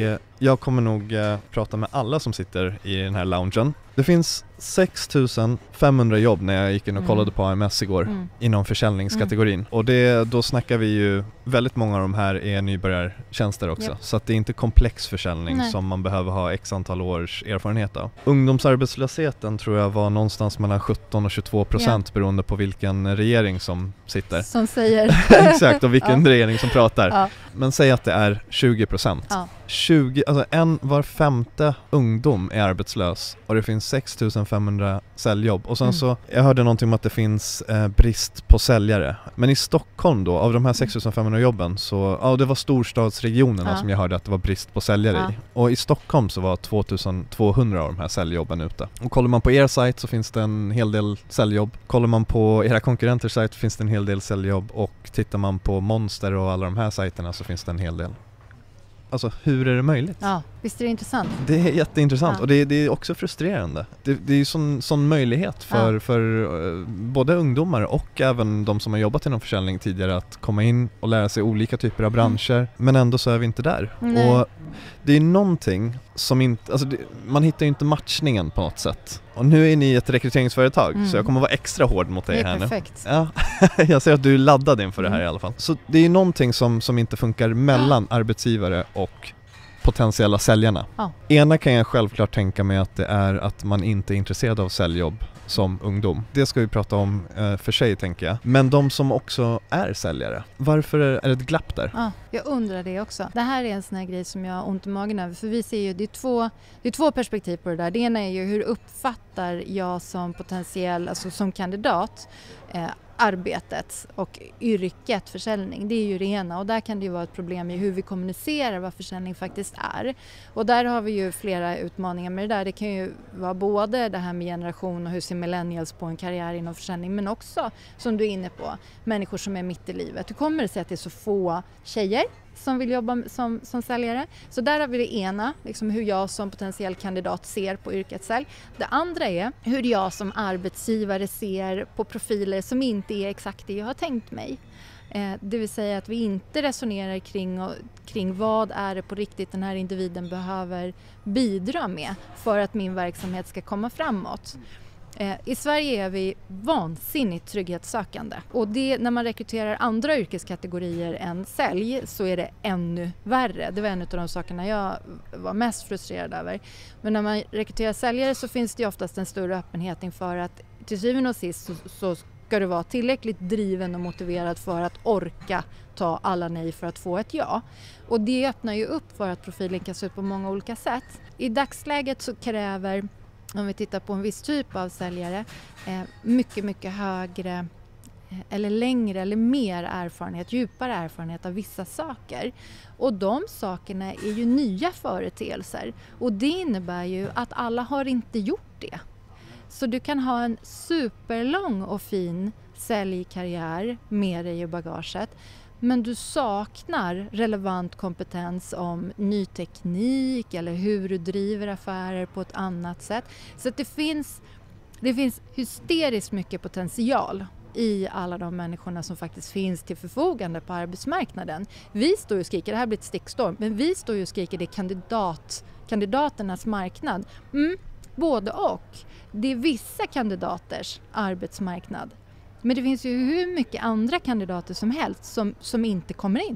Jag kommer nog eh, prata med alla som sitter i den här loungen. Det finns sex tusen femhundra jobb när jag gick in och kollade mm. på A M S igår mm. inom försäljningskategorin. Mm. Och det, då snackar vi ju, väldigt många av de här är nybörjartjänster också. Yep. Så att det är inte komplex försäljning Nej. Som man behöver ha x antal års erfarenhet av. Ungdomsarbetslösheten tror jag var någonstans mellan sjutton och tjugotvå procent yeah. beroende på vilken regering som sitter. Som säger. Exakt, och vilken ja. regering som pratar. Ja. Men säg att det är tjugo procent. Ja. tjugo, alltså en var femte ungdom är arbetslös och det finns sex tusen femhundra säljjobb. Och sen mm. så, jag hörde någonting om att det finns eh, brist på säljare. Men i Stockholm då, av de här sex tusen femhundra jobben så, ja det var storstadsregionerna ja. som jag hörde att det var brist på säljare ja. i. Och i Stockholm så var två tusen tvåhundra av de här säljjobben ute. Och kollar man på er sajt så finns det en hel del säljjobb. Kollar man på era konkurrenters sajt finns det en hel del säljjobb. Och tittar man på Monster och alla de här sajterna så finns det en hel del. Alltså, hur är det möjligt? Ja, visst är det intressant? Det är jätteintressant ja. och det, det är också frustrerande. Det, det är ju sån, sån möjlighet för, ja. för uh, både ungdomar och även de som har jobbat inom försäljning tidigare att komma in och lära sig olika typer av branscher. Mm. Men ändå så är vi inte där. Nej. Och det är någonting som inte, alltså det, man hittar ju inte matchningen på något sätt. Och nu är ni ett rekryteringsföretag mm. så jag kommer vara extra hård mot dig här perfekt. nu. Ja, jag ser att du är laddad inför mm. det här i alla fall. Så det är någonting som, som inte funkar mellan ja. arbetsgivare och potentiella säljarna. Ja. Ena kan jag självklart tänka mig att det är att man inte är intresserad av säljjobb som ungdom. Det ska vi prata om eh, för sig tänker jag. Men de som också är säljare, varför är, är det ett glapp där? Ja, jag undrar det också. Det här är en sån här grej som jag har ont i magen över. För vi ser ju, det är två, det är två perspektiv på det där. Det ena är ju hur uppfattar jag som potentiell, alltså som kandidat, eh, arbetet och yrket försäljning. Det är ju det ena och där kan det ju vara ett problem i hur vi kommunicerar vad försäljning faktiskt är. Och där har vi ju flera utmaningar med det där. Det kan ju vara både det här med generation och hur ser millennials på en karriär inom försäljning, men också, som du är inne på, människor som är mitt i livet. Hur kommer det sig att det är så få tjejer som vill jobba som, som säljare? Så där har vi det ena, liksom hur jag som potentiell kandidat ser på yrket sälj. Det andra är hur jag som arbetsgivare ser på profiler som inte är exakt det jag har tänkt mig. Eh, det vill säga att vi inte resonerar kring, och, kring vad är det på riktigt den här individen behöver bidra med för att min verksamhet ska komma framåt. Eh, I Sverige är vi vansinnigt trygghetssökande och det, när man rekryterar andra yrkeskategorier än sälj så är det ännu värre. Det var en av de sakerna jag var mest frustrerad över. Men när man rekryterar säljare så finns det oftast en större öppenhet inför att till syvende och sist så, så ska du vara tillräckligt driven och motiverad för att orka ta alla nej för att få ett ja. Och det öppnar ju upp för att profilen kan se ut på många olika sätt. I dagsläget så kräver, om vi tittar på en viss typ av säljare, eh, mycket, mycket högre eh, eller längre eller mer erfarenhet, djupare erfarenhet av vissa saker. Och de sakerna är ju nya företeelser och det innebär ju att alla har inte gjort det. Så du kan ha en superlång och fin säljkarriär med dig i bagaget. Men du saknar relevant kompetens om ny teknik eller hur du driver affärer på ett annat sätt. Så att det finns, det finns hysteriskt mycket potential i alla de människorna som faktiskt finns till förfogande på arbetsmarknaden. Vi står ju och skriker, det här blir ett stickstorm, men vi står ju och skriker det är kandidat, kandidaternas marknad. Mm, både och. Det är vissa kandidaters arbetsmarknad. Men det finns ju hur mycket andra kandidater som helst som, som inte kommer in.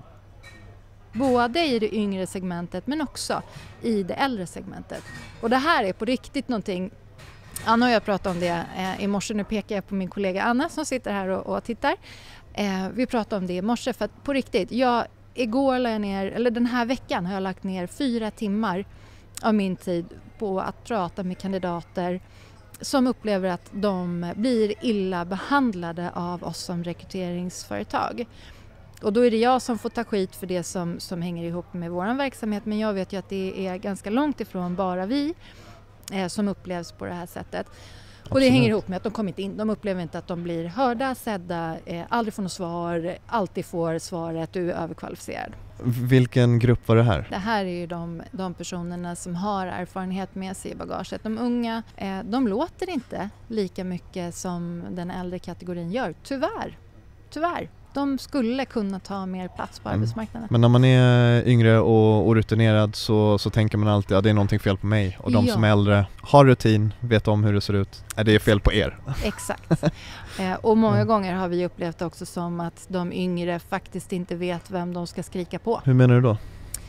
Både i det yngre segmentet men också i det äldre segmentet. Och det här är på riktigt någonting. Anna och jag pratade om det eh, i morse. Nu pekar jag på min kollega Anna som sitter här och, och tittar. Eh, vi pratade om det i morse för att på riktigt. Jag, igår la jag ner, eller den här veckan har jag lagt ner fyra timmar av min tid på att prata med kandidater som upplever att de blir illa behandlade av oss som rekryteringsföretag. Och då är det jag som får ta skit för det som, som hänger ihop med vår verksamhet. Men jag vet ju att det är ganska långt ifrån bara vi eh, som upplevs på det här sättet. Och Absolut. Det hänger ihop med att de kommer inte in. De upplever inte att de blir hörda, sedda, eh, aldrig får något svar, alltid får svaret du är överkvalificerad. Vilken grupp var det här? Det här är ju de, de personerna som har erfarenhet med sig i bagaget. De unga, eh, de låter inte lika mycket som den äldre kategorin gör. Tyvärr. Tyvärr. de skulle kunna ta mer plats på Mm. arbetsmarknaden. Men när man är yngre och orutinerad så, så tänker man alltid att ja, det är någonting fel på mig. Och de Ja. som är äldre har rutin, vet om hur det ser ut. Är det är fel på er? Exakt. Eh, och många Mm. gånger har vi upplevt också som att de yngre faktiskt inte vet vem de ska skrika på. Hur menar du då?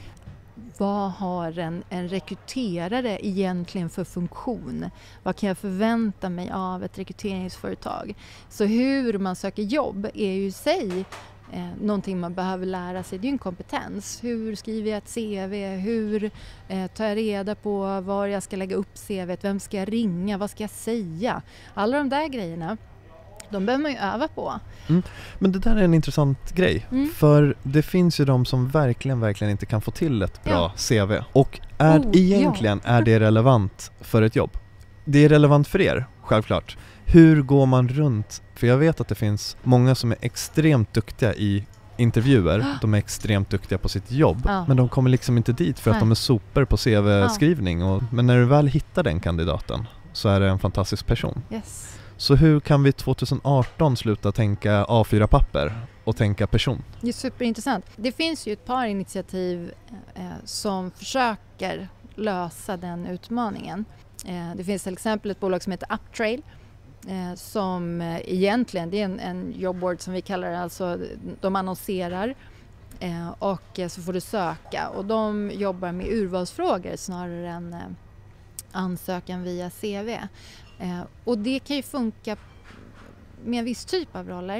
Vad har en, en rekryterare egentligen för funktion? Vad kan jag förvänta mig av ett rekryteringsföretag? Så hur man söker jobb är ju i sig eh, någonting man behöver lära sig. Det är ju en kompetens. Hur skriver jag ett C V? Hur eh, tar jag reda på var jag ska lägga upp C V:t? Vem ska jag ringa? Vad ska jag säga? Alla de där grejerna, de behöver man ju öva på. Men det där är en intressant grej. Mm. För det finns ju de som verkligen, verkligen inte kan få till ett bra Ja. C V. Och är Oh, egentligen är det relevant för ett jobb? Det är relevant för er, självklart. Hur går man runt? För jag vet att det finns många som är extremt duktiga i intervjuer. De är extremt duktiga på sitt jobb. Ja. Men de kommer liksom inte dit för att Nej. de är super på C V-skrivning. Och, men när du väl hittar den kandidaten så är det en fantastisk person. Yes. Så hur kan vi tjugoarton sluta tänka A fyra papper och tänka person? Det är superintressant. Det finns ju ett par initiativ eh, som försöker lösa den utmaningen. Eh, det finns till exempel ett bolag som heter Uptrail eh, som eh, egentligen, det är en, en jobbboard som vi kallar det, alltså de annonserar eh, och eh, så får du söka, och de jobbar med urvalsfrågor snarare än eh, ansökan via C V. Eh, och det kan ju funka med en viss typ av roller.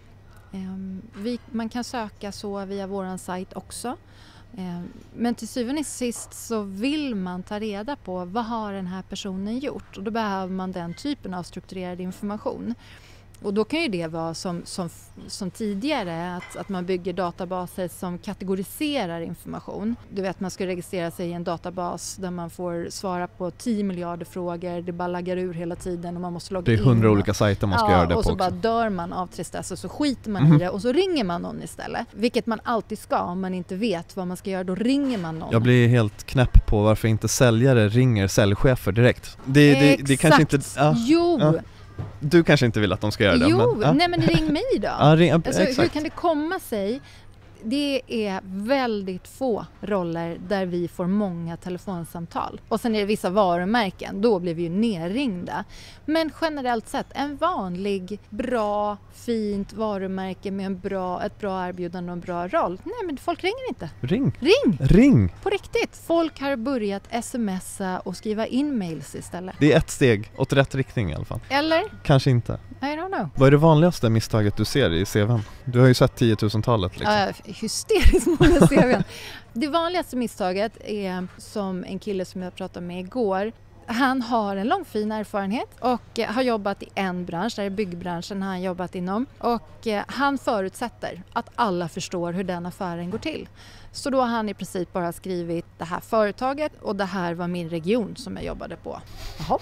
Eh, vi, man kan söka så via våran sajt också. Eh, men till syvende och sist så vill man ta reda på vad har den här personen gjort. Och då behöver man den typen av strukturerad information. Och då kan ju det vara som, som, som tidigare, att, att man bygger databaser som kategoriserar information. Du vet, man ska registrera sig i en databas där man får svara på tio miljarder frågor, det bara laggar ur hela tiden och man måste logga Det är in. hundra olika sajter man ska ja, göra det och på så också. bara dör man av tristess och så skiter man Mhm. i det och så ringer man någon istället. Vilket man alltid ska, om man inte vet vad man ska göra, då ringer man någon. Jag blir helt knäpp på varför inte säljare ringer säljchefer direkt. Det, det, det kanske inte... Ja, Jo, ja. Du kanske inte vill att de ska göra det. jo. Men, ja. Nej men ring mig då. Ja, ring, Alltså, hur exakt. kan det komma sig? Det är väldigt få roller där vi får många telefonsamtal. Och sen är det vissa varumärken, då blir vi ju nerringda. Men generellt sett, en vanlig, bra, fint varumärke med en bra, ett bra erbjudande och en bra roll. Nej, men folk ringer inte. Ring. Ring! Ring! På riktigt. Folk har börjat smsa och skriva in mails istället. Det är ett steg åt rätt riktning i alla fall. Eller? Kanske inte. I don't know. Vad är det vanligaste misstaget du ser i C V:n? Du har ju sett tiotusentalet liksom. Uh, hysteriskt många C V:n. Det vanligaste misstaget är som en kille som jag pratade med igår. Han har en lång fin erfarenhet och eh, har jobbat i en bransch, där är byggbranschen har han jobbat inom. Och eh, han förutsätter att alla förstår hur den affären går till. Så då har han i princip bara skrivit det här företaget och det här var min region som jag jobbade på. Jaha.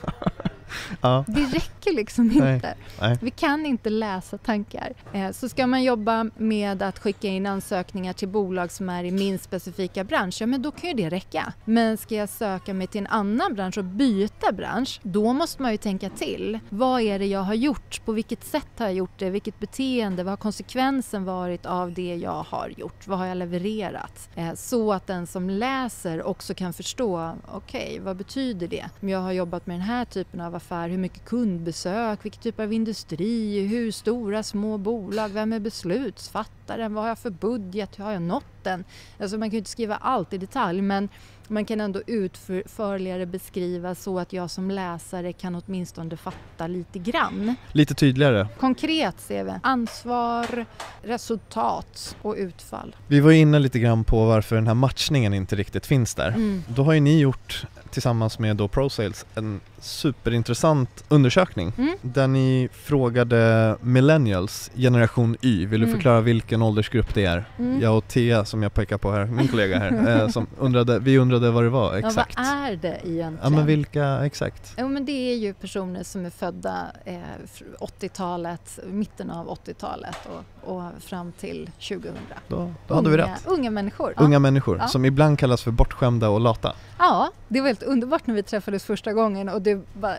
Ja. Det räcker liksom Nej. inte. Nej. Vi kan inte läsa tankar. Eh, så ska man jobba med att skicka in ansökningar till bolag som är i min specifika bransch, ja men då kan ju det räcka. Men ska jag söka mig till en annan bransch och byta bransch, då måste man ju tänka till. Vad är det jag har gjort? På vilket sätt har jag gjort det? Vilket beteende? Vad har konsekvensen varit av det jag har gjort? Vad har jag levererat? Eh, så att den som läser också kan förstå, okej, okay, vad betyder det? Om jag har jobbat med den här typen av affär, hur mycket kundbesök, vilken typ av industri, hur stora, små bolag, vem är beslutsfattaren, vad har jag för budget, hur har jag nått den? Alltså man kan ju inte skriva allt i detalj, men man kan ändå utförligare beskriva så att jag som läsare kan åtminstone fatta lite grann. Lite tydligare. Konkret ser vi ansvar, resultat och utfall. Vi var inne lite grann på varför den här matchningen inte riktigt finns där. Mm. Då har ju ni gjort tillsammans med då ProSales en superintressant undersökning Mm. där ni frågade millennials, generation Y. Vill du Mm. förklara vilken åldersgrupp det är? Mm. Jag och Thea som jag pekar på här, min kollega här, eh, som undrade, vi undrade vad det var exakt. Ja, vad är det egentligen? Ja, men vilka exakt? Jo, men det är ju personer som är födda eh, åttiotalet, mitten av åttiotalet och, och fram till tjugohundra. Då, då hade vi Unga- rätt. Unga människor. Unga Ja. människor Ja. som ibland kallas för bortskämda och lata. Ja, det var helt underbart när vi träffades första gången och du bara,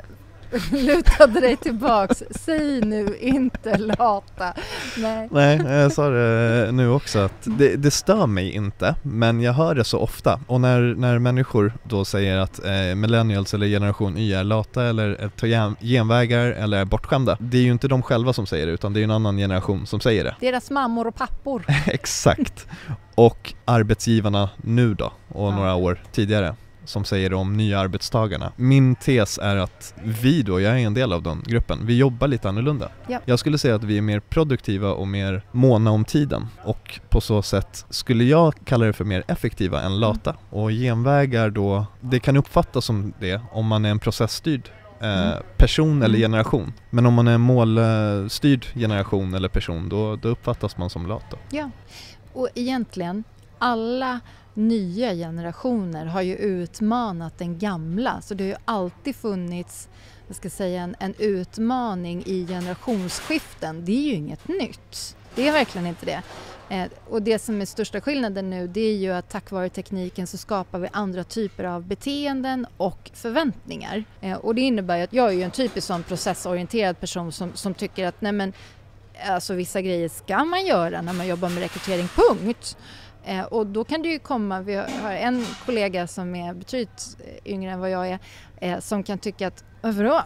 lutade dig tillbaks. Säg nu inte lata. Nej. Nej, jag sa det nu också att det, det stör mig inte, men jag hör det så ofta. Och när, när människor då säger att eh, millennials eller generation Y är lata eller tar gen- genvägar eller är bortskämda, det är ju inte de själva som säger det, utan det är en annan generation som säger det. Deras mammor och pappor. Exakt. Och arbetsgivarna nu då, och Ja. några år tidigare, som säger om nya arbetstagarna. Min tes är att vi då, jag är en del av den gruppen, vi jobbar lite annorlunda. Ja. Jag skulle säga att vi är mer produktiva och mer måna om tiden. Och på så sätt skulle jag kalla det för mer effektiva än lata. Mm. Och genvägar då, det kan uppfattas som det om man är en processstyrd eh, mm. person eller generation. Men om man är en målstyrd generation eller person, då, då uppfattas man som lata. Ja, och egentligen alla nya generationer har ju utmanat den gamla, så det har ju alltid funnits, jag ska säga, en, en utmaning i generationsskiften. Det är ju inget nytt, det är verkligen inte det. Eh, och det som är största skillnaden nu, det är ju att tack vare tekniken så skapar vi andra typer av beteenden och förväntningar. Eh, och det innebär ju att jag är ju en typisk sån processorienterad person som, som tycker att nej men, alltså vissa grejer ska man göra när man jobbar med rekrytering, punkt. Eh, och då kan det ju komma, vi har en kollega som är betydligt yngre än vad jag är, eh, som kan tycka att, vadå?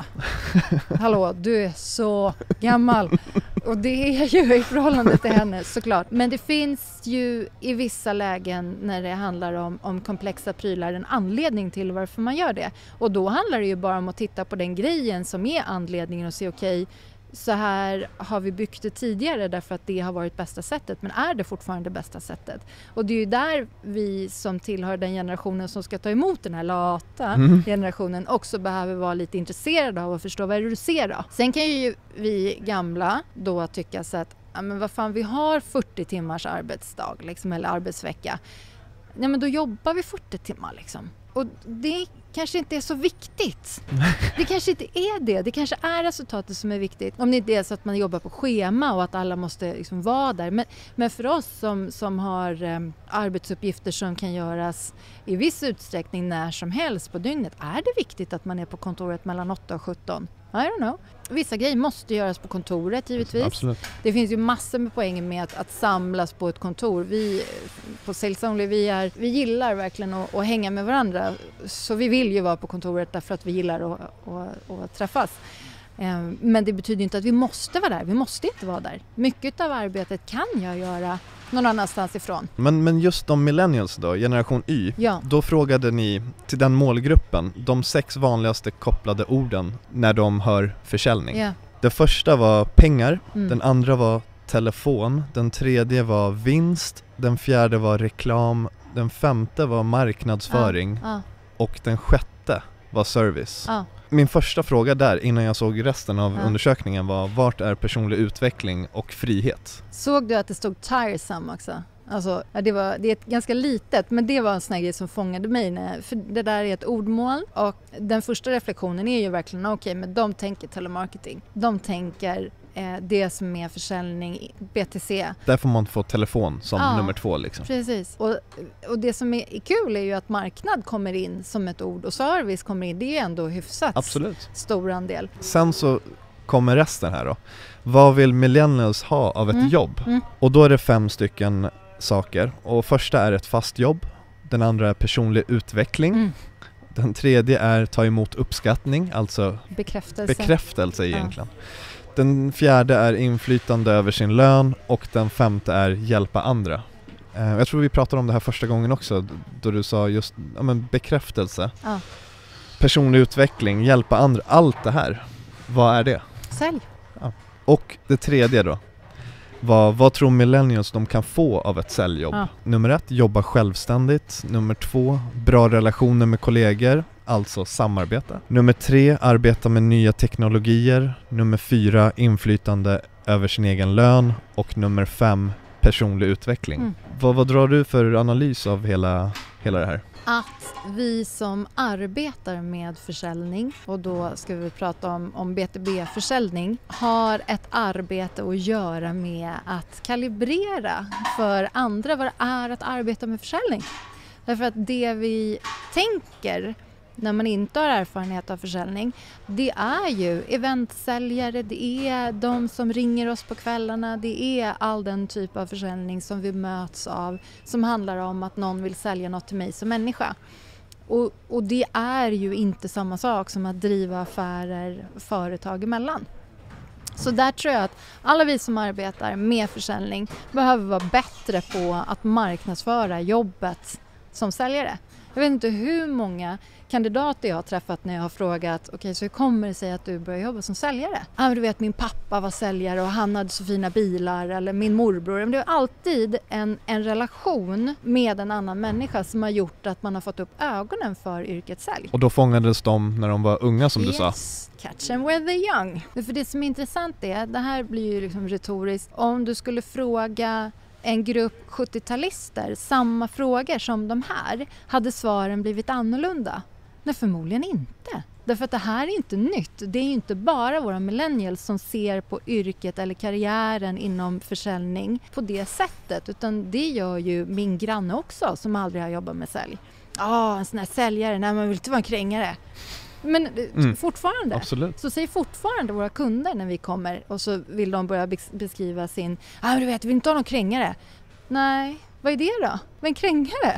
Hallå, du är så gammal. Och det är ju i förhållande till henne såklart. Men det finns ju i vissa lägen när det handlar om, om komplexa prylar en anledning till varför man gör det. Och då handlar det ju bara om att titta på den grejen som är anledningen och se okej, okay, så här har vi byggt det tidigare därför att det har varit bästa sättet, men är det fortfarande bästa sättet? Och det är ju där vi som tillhör den generationen som ska ta emot den här lata mm. generationen också behöver vara lite intresserade av att förstå vad är det du ser då. Sen kan ju vi gamla då tycka så att ja, men vad fan, vi har fyrtio timmars arbetsdag liksom, eller arbetsvecka. Ja, men då jobbar vi fyrtio timmar liksom. Och det kanske inte är så viktigt. Det kanske inte är det. Det kanske är resultatet som är viktigt. Om det inte är så att man jobbar på schema och att alla måste liksom vara där. Men, men för oss som, som har eh, arbetsuppgifter som kan göras i viss utsträckning när som helst på dygnet, är det viktigt att man är på kontoret mellan åtta och sjutton? I don't know. Vissa grejer måste göras på kontoret givetvis. Absolut. Det finns ju massor med poänger med att, att samlas på ett kontor. Vi på Sales Only, vi, är, vi gillar verkligen att, att hänga med varandra. Så vi vill ju vara på kontoret därför att vi gillar att, att, att träffas. Men det betyder inte att vi måste vara där. Vi måste inte vara där. Mycket av arbetet kan jag göra någon annanstans ifrån. Men, men just de millennials då, generation Y, ja. Då frågade ni till den målgruppen de sex vanligaste kopplade orden när de hör försäljning. Ja. Det första var pengar, mm. den andra var telefon, den tredje var vinst, den fjärde var reklam, den femte var marknadsföring ja. Ja. och den sjätte var service. Ja. Min första fråga där innan jag såg resten av ja. undersökningen var: vart är personlig utveckling och frihet? Såg du att det stod tiresome också? Alltså, ja, det, var, det är ett ganska litet, men det var en sån här grej som fångade mig. När, för det där är ett ordmål och den första reflektionen är ju verkligen okej, okay, men de tänker telemarketing. De tänker eh, det som är försäljning, B T C. Där får man få telefon som ja, nummer två liksom. Precis. Och, och det som är kul är ju att marknad kommer in som ett ord och service kommer in. Det är ju ändå hyfsat Absolut. Stor andel. Sen så kommer resten här då. Vad vill millennials ha av ett mm. jobb? Mm. Och då är det fem stycken saker. Och första är ett fast jobb. Den andra är personlig utveckling. Mm. Den tredje är ta emot uppskattning, alltså bekräftelse, bekräftelse egentligen. Ja. Den fjärde är inflytande över sin lön och den femte är hjälpa andra. Eh, jag tror vi pratade om det här första gången också, då du sa just ja, men bekräftelse, ja. personlig utveckling, hjälpa andra, allt det här. Vad är det? Sälj. Ja. Och det tredje då. Vad, vad tror millennials de kan få av ett säljjobb? Ja. Nummer ett, jobba självständigt. Nummer två, bra relationer med kollegor, alltså samarbeta. Nummer tre, arbeta med nya teknologier. Nummer fyra, inflytande över sin egen lön. Och nummer fem, personlig utveckling. Mm. Vad, vad drar du för analys av hela, hela det här? Att vi som arbetar med försäljning, och då ska vi prata om, om B two B-försäljning, har ett arbete att göra med att kalibrera för andra vad det är att arbeta med försäljning. Därför att det vi tänker när man inte har erfarenhet av försäljning, det är ju eventsäljare, det är de som ringer oss på kvällarna, det är all den typ av försäljning som vi möts av som handlar om att någon vill sälja något till mig som människa. Och, och det är ju inte samma sak som att driva affärer företag emellan. Så där tror jag att alla vi som arbetar med försäljning behöver vara bättre på att marknadsföra jobbet som säljare. Jag vet inte hur många kandidater jag har träffat när jag har frågat okej, okay, så hur kommer det sig att du börjar jobba som säljare? Ja, du vet, min pappa var säljare och han hade så fina bilar, eller min morbror. Men det är alltid en, en relation med en annan människa som har gjort att man har fått upp ögonen för yrket sälj. Och då fångades de när de var unga, som yes. du sa? Catch them where they're young. För det som är intressant är, det här blir ju liksom retoriskt, om du skulle fråga en grupp sjuttio-talister samma frågor som de här, hade svaren blivit annorlunda? Nej, förmodligen inte. Därför att det här är inte nytt. Det är inte bara våra millennials som ser på yrket eller karriären inom försäljning på det sättet, utan det gör ju min granne också som aldrig har jobbat med sälj. Ja, oh, en sån här säljare, nej, man vill inte vara en krängare. Men mm, fortfarande, absolut. Så säger fortfarande våra kunder när vi kommer och så vill de börja beskriva sin, ja ah, du vet, vi vill inte ha någon krängare. Nej, vad är det då? Vad är en krängare?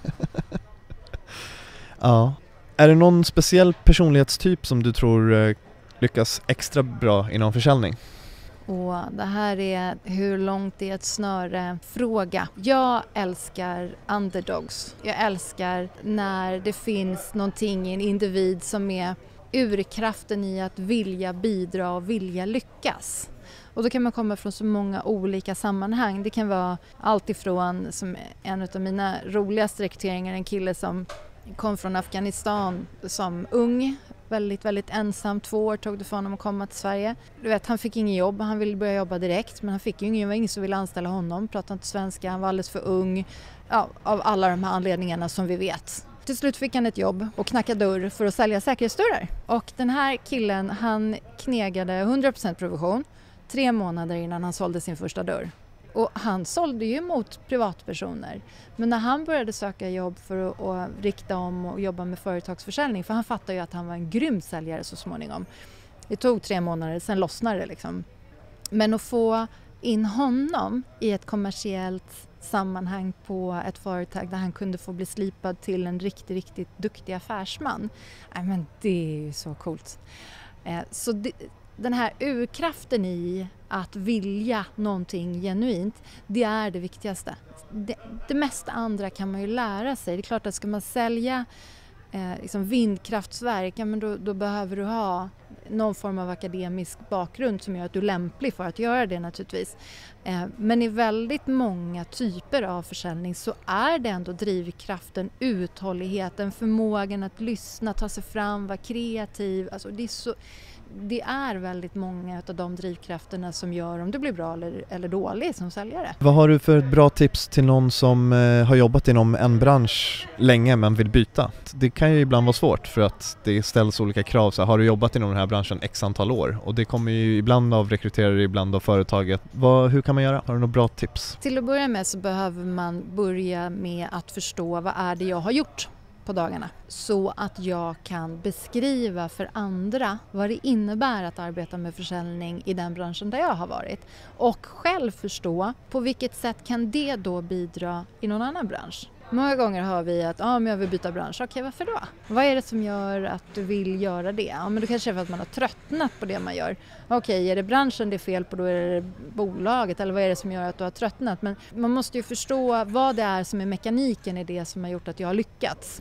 Ja. Är det någon speciell personlighetstyp som du tror lyckas extra bra inom försäljning? Och det här är hur långt det är ett snöre fråga. Jag älskar underdogs. Jag älskar när det finns någonting i en individ som är urkraften i att vilja bidra och vilja lyckas. Och då kan man komma från så många olika sammanhang. Det kan vara allt ifrån, som en av mina roligaste rekryteringar, en kille som kom från Afghanistan som ung. Väldigt, väldigt ensam. Två år tog det för honom att komma till Sverige. Du vet, han fick ingen jobb. Han ville börja jobba direkt. Men han fick ju ingen. Det var ingen som ville anställa honom. Pratade inte svenska. Han var alldeles för ung. Ja, av alla de här anledningarna som vi vet. Till slut fick han ett jobb och knackade dörr för att sälja säkerhetsdörrar. Och den här killen, han knegade hundra procent provision. Tre månader innan han sålde sin första dörr. Och han sålde ju mot privatpersoner. Men när han började söka jobb för att, att rikta om och jobba med företagsförsäljning, för han fattade ju att han var en grym säljare så småningom. Det tog tre månader, sen lossnade det liksom. Men att få in honom i ett kommersiellt sammanhang på ett företag där han kunde få bli slipad till en riktigt, riktigt duktig affärsman. Nej, men det är ju så coolt. Eh, så det, den här urkraften i att vilja någonting genuint, det är det viktigaste. Det, det mesta andra kan man ju lära sig. Det är klart att ska man sälja eh, liksom vindkraftsverk, ja, men då, då behöver du ha någon form av akademisk bakgrund som gör att du är lämplig för att göra det naturligtvis. Eh, men i väldigt många typer av försäljning så är det ändå drivkraften, uthålligheten, förmågan att lyssna, ta sig fram, vara kreativ. Alltså det är så... Det är väldigt många av de drivkrafterna som gör om du blir bra eller, eller dålig som säljare. Vad har du för ett bra tips till någon som eh, har jobbat inom en bransch länge men vill byta? Det kan ju ibland vara svårt för att det ställs olika krav. Så har du jobbat inom den här branschen x antal år? Och det kommer ju ibland av rekryterare, ibland av företaget. Vad, hur kan man göra? Har du några bra tips? Till att börja med så behöver man börja med att förstå vad är det jag har gjort på dagarna, så att jag kan beskriva för andra vad det innebär att arbeta med försäljning i den branschen där jag har varit, och själv förstå på vilket sätt kan det då bidra i någon annan bransch. Många gånger hör vi att ah, men jag vill byta bransch. Okej, varför då? Vad är det som gör att du vill göra det? Ja, men då kanske det är för att man har tröttnat på det man gör. Okej, är det branschen det är fel på, då är det bolaget, eller vad är det som gör att du har tröttnat? Men man måste ju förstå vad det är som är mekaniken i det som har gjort att jag har lyckats,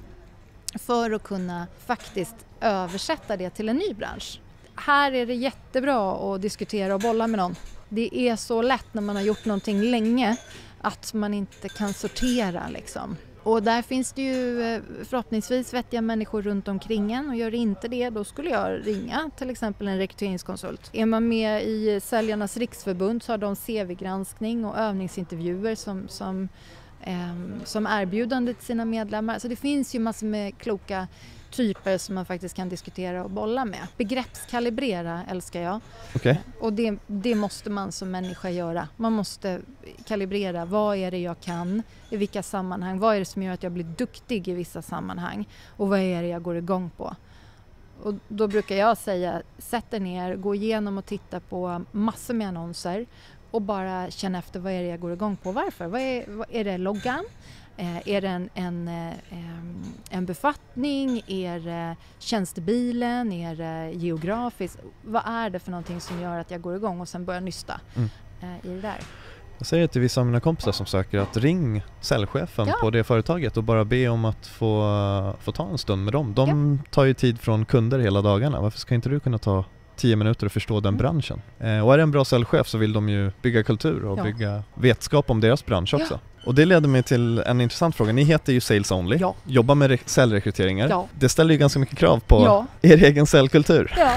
för att kunna faktiskt översätta det till en ny bransch. Här är det jättebra att diskutera och bolla med någon. Det är så lätt när man har gjort någonting länge att man inte kan sortera liksom. Och där finns det ju förhoppningsvis vettiga människor runt omkring en, och gör det inte det, då skulle jag ringa till exempel en rekryteringskonsult. Är man med i Säljarnas riksförbund så har de C V-granskning och övningsintervjuer som, som eh, som erbjudande till sina medlemmar. Så det finns ju massor med kloka typer som man faktiskt kan diskutera och bolla med. Begreppskalibrera älskar jag. Okay. Och det, det måste man som människa göra. Man måste kalibrera. Vad är det jag kan? I vilka sammanhang? Vad är det som gör att jag blir duktig i vissa sammanhang? Och vad är det jag går igång på? Och då brukar jag säga, sätt er ner, gå igenom och titta på massor med annonser och bara känna efter vad är det jag går igång på. Varför? Vad är, vad är det loggan? Eh, är det en, en, eh, en befattning? Är det tjänstebilen? Är det geografiskt? Vad är det för någonting som gör att jag går igång och sen börjar nysta mm. eh, i det där? Jag säger till vissa av mina kompisar som söker att ring säljchefen ja. på det företaget och bara be om att få, få ta en stund med dem. De ja. tar ju tid från kunder hela dagarna. Varför ska inte du kunna ta tio minuter och förstå den mm. branschen? Eh, och är det en bra säljchef så vill de ju bygga kultur och ja. bygga vetskap om deras bransch också. Ja. Och det leder mig till en intressant fråga. Ni heter ju Sales Only, ja. jobbar med re- säljrekryteringar. Ja. Det ställer ju ganska mycket krav på ja. er egen säljkultur. Ja.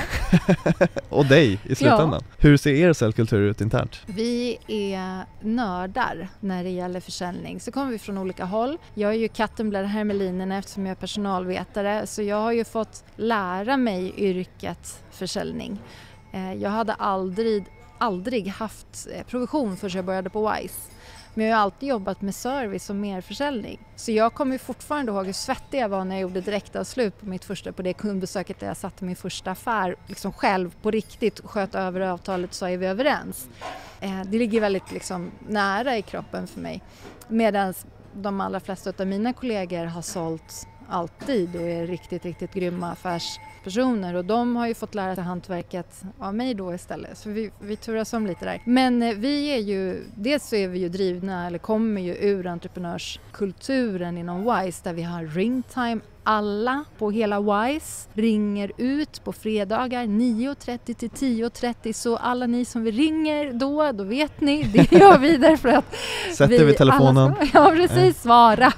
och dig i slutändan. Ja. Hur ser er säljkultur ut internt? Vi är nördar när det gäller försäljning. Så kommer vi från olika håll. Jag är ju katten bland hermelinerna eftersom jag är personalvetare. Så jag har ju fått lära mig yrket försäljning. Jag hade aldrig, aldrig haft provision förrän jag började på Wise. Men jag har alltid jobbat med service och merförsäljning. Så jag kommer fortfarande ihåg hur svettig jag var när jag gjorde direktavslut på mitt första, på det kundbesöket där jag satte min första affär liksom själv på riktigt, sköt över avtalet, så är vi överens. Eh, det ligger väldigt liksom nära i kroppen för mig. Medan de allra flesta av mina kollegor har sålt alltid och är riktigt, riktigt grymma affärspersoner. Och de har ju fått lära sig hantverket av mig då istället. Så vi, vi turas om lite där. Men eh, vi är ju, dels så är vi ju drivna, eller kommer ju ur entreprenörskulturen inom Wise, där vi har ringtime. Alla på hela Wise ringer ut på fredagar nio och trettio till tio och trettio. Så alla ni som vi ringer då, då vet ni. Det gör vi därför att sätter vi, vi telefonen. Ska, ja, precis. Svara.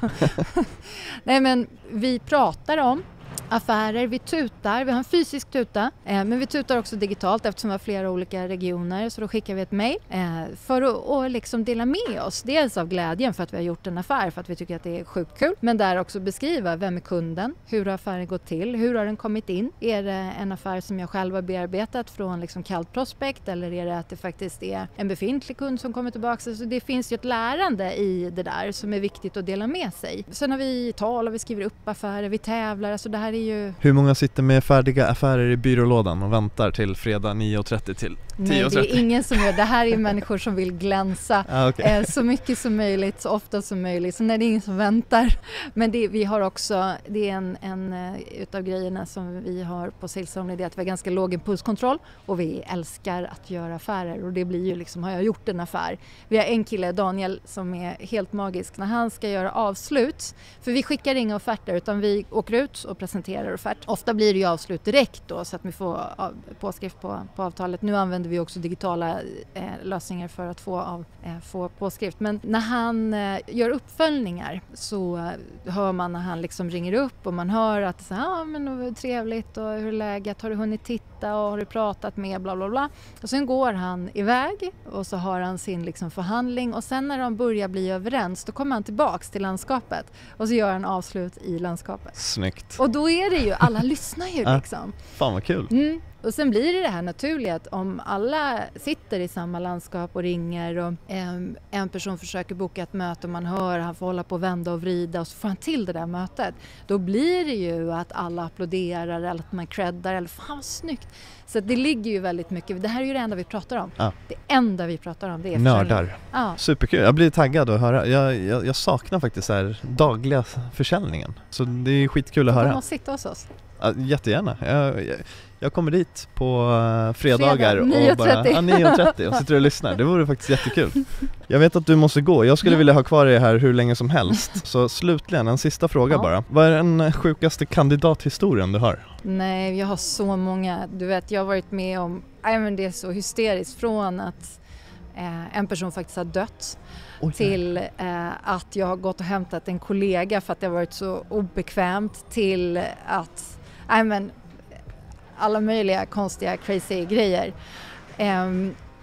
Nej, men vi pratar om affärer, vi tutar, vi har en fysisk tuta, eh, men vi tutar också digitalt eftersom vi har flera olika regioner, så då skickar vi ett mejl eh, för att och liksom dela med oss, dels av glädjen för att vi har gjort en affär, för att vi tycker att det är sjukt kul, men där också beskriva vem är kunden, hur har affären gått till, hur har den kommit in, är det en affär som jag själv har bearbetat från liksom kallt prospect, eller är det att det faktiskt är en befintlig kund som kommer tillbaka, så det finns ju ett lärande i det där som är viktigt att dela med sig. Sen har vi tal och vi skriver upp affärer, vi tävlar, alltså det här är ju... Hur många sitter med färdiga affärer i byrålådan och väntar till fredag nio och trettio till tio och trettio? Nej, det är ingen som gör det. Här är människor som vill glänsa ah, okay. eh, så mycket som möjligt, så ofta som möjligt. Så nej, det är ingen som väntar. Men det, vi har också, det är en, en utav grejerna som vi har på Sales Only, det är att vi har ganska låg impulskontroll och vi älskar att göra affärer. Och det blir ju liksom, har jag gjort en affär? Vi har en kille, Daniel, som är helt magisk när han ska göra avslut. För vi skickar inga offerter utan vi åker ut och presenterar offert. Ofta blir det ju avslut direkt då, så att vi får av, påskrift på, på avtalet. Nu använder vi också digitala eh, lösningar för att få, av, eh, få påskrift. Men när han eh, gör uppföljningar så eh, hör man när han liksom ringer upp och man hör att så, ah, men det var trevligt och hur är läget, har du hunnit titta och har du pratat med bla bla bla. Och sen går han iväg och så har han sin liksom förhandling, och sen när de börjar bli överens då kommer han tillbaks till landskapet och så gör han avslut i landskapet. Snyggt. Och då är det ju, alla lyssnar ju liksom. Fan vad kul. Mm. Och sen blir det det här naturliga att om alla sitter i samma landskap och ringer och en, en person försöker boka ett möte och man hör han får hålla på och vända och vrida och så får han till det där mötet. Då blir det ju att alla applåderar eller att man creddar eller fan vad snyggt. Så det ligger ju väldigt mycket, det här är ju det enda vi pratar om. Ja. Det enda vi pratar om det är nördar. Ja. Superkul, jag blir taggad att höra. Jag, jag, jag saknar faktiskt så här dagliga försäljningen. Så det är skitkul att höra. Du måste sitta hos oss. Ja, jättegärna. Jag, jag, jag kommer dit på uh, fredagar Fredag, och bara ja, nio och trettio och sitter och lyssnar. Det vore faktiskt jättekul. Jag vet att du måste gå. Jag skulle vilja ha kvar dig här hur länge som helst. Så slutligen, en sista fråga ja. bara. Vad är den sjukaste kandidathistorien du har? Nej, jag har så många. Du vet, jag har varit med om, nej men det är så hysteriskt, från att eh, en person faktiskt har dött. Oj, till eh, att jag har gått och hämtat en kollega för att det har varit så obekvämt, till att nej men, alla möjliga konstiga crazy grejer. Um,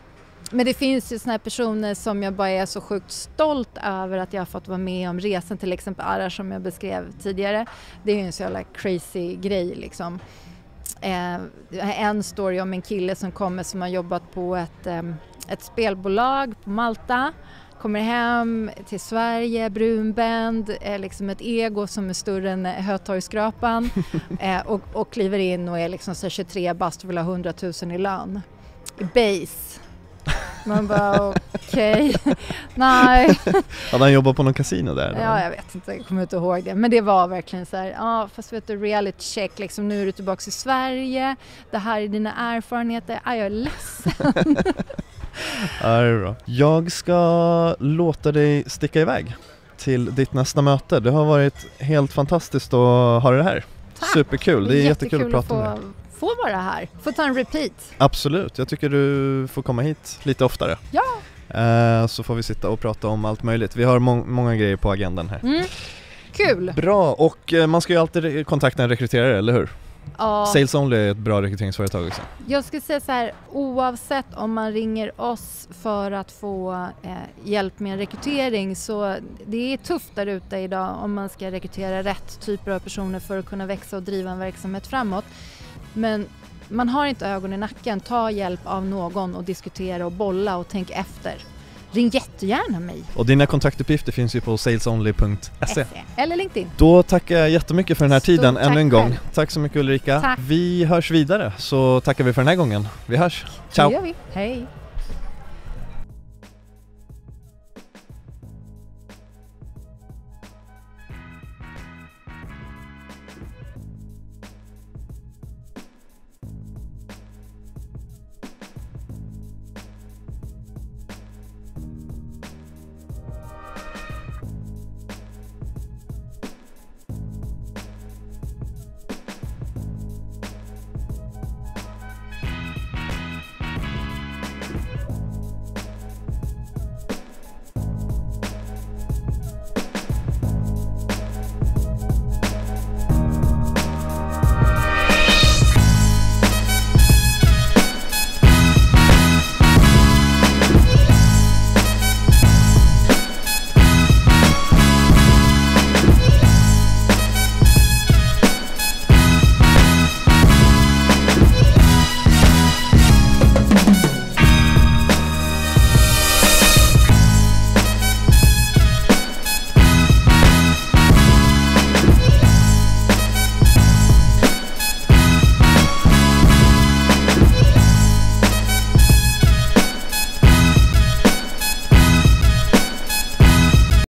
Men det finns ju såna här personer som jag bara är så sjukt stolt över att jag har fått vara med om resan. Till exempel Arash som jag beskrev tidigare. Det är ju en så jävla crazy grej liksom. Eh, en story om en kille som kommer som har jobbat på ett, eh, ett spelbolag på Malta. Kommer hem till Sverige, brunbänd, eh, liksom ett ego som är större än Hötorgsskrapan. eh, och, och kliver in och är liksom så tjugotre bast och vill ha hundratusen i lön. I base. Man bara okej, okay. Nej. Hade han jobbat på någon kasino där? Eller? Ja, jag vet inte, jag kommer inte ihåg det. Men det var verkligen så här, ja fast vet du, reality check, liksom, nu är du tillbaka i Sverige. Det här är dina erfarenheter. Ja, jag är ledsen. Ja, det är bra. Jag ska låta dig sticka iväg till ditt nästa möte. Det har varit helt fantastiskt att ha det här. Tack. Superkul, det är jättekul, jättekul att prata med dig. Få vara här, få ta en repeat. Absolut, jag tycker du får komma hit lite oftare. Ja. Eh, så får vi sitta och prata om allt möjligt. Vi har må- många grejer på agendan här. Mm. Kul. Bra, och eh, man ska ju alltid re- kontakta en rekryterare, eller hur? Ja. Sales Only är ett bra rekryteringsföretag också. Jag skulle säga så här, oavsett om man ringer oss för att få eh, hjälp med en rekrytering, så det är tufft där ute idag om man ska rekrytera rätt typer av personer för att kunna växa och driva en verksamhet framåt. Men man har inte ögon i nacken. Ta hjälp av någon och diskutera och bolla och tänk efter. Ring jättegärna mig. Och dina kontaktuppgifter finns ju på salesonly punkt se. Eller LinkedIn. Då tackar jag jättemycket för den här Stort tiden ännu en gång. själv. Tack så mycket Ulrika. Tack. Vi hörs vidare, så tackar vi för den här gången. Vi hörs. Ciao. Det gör vi. Hej.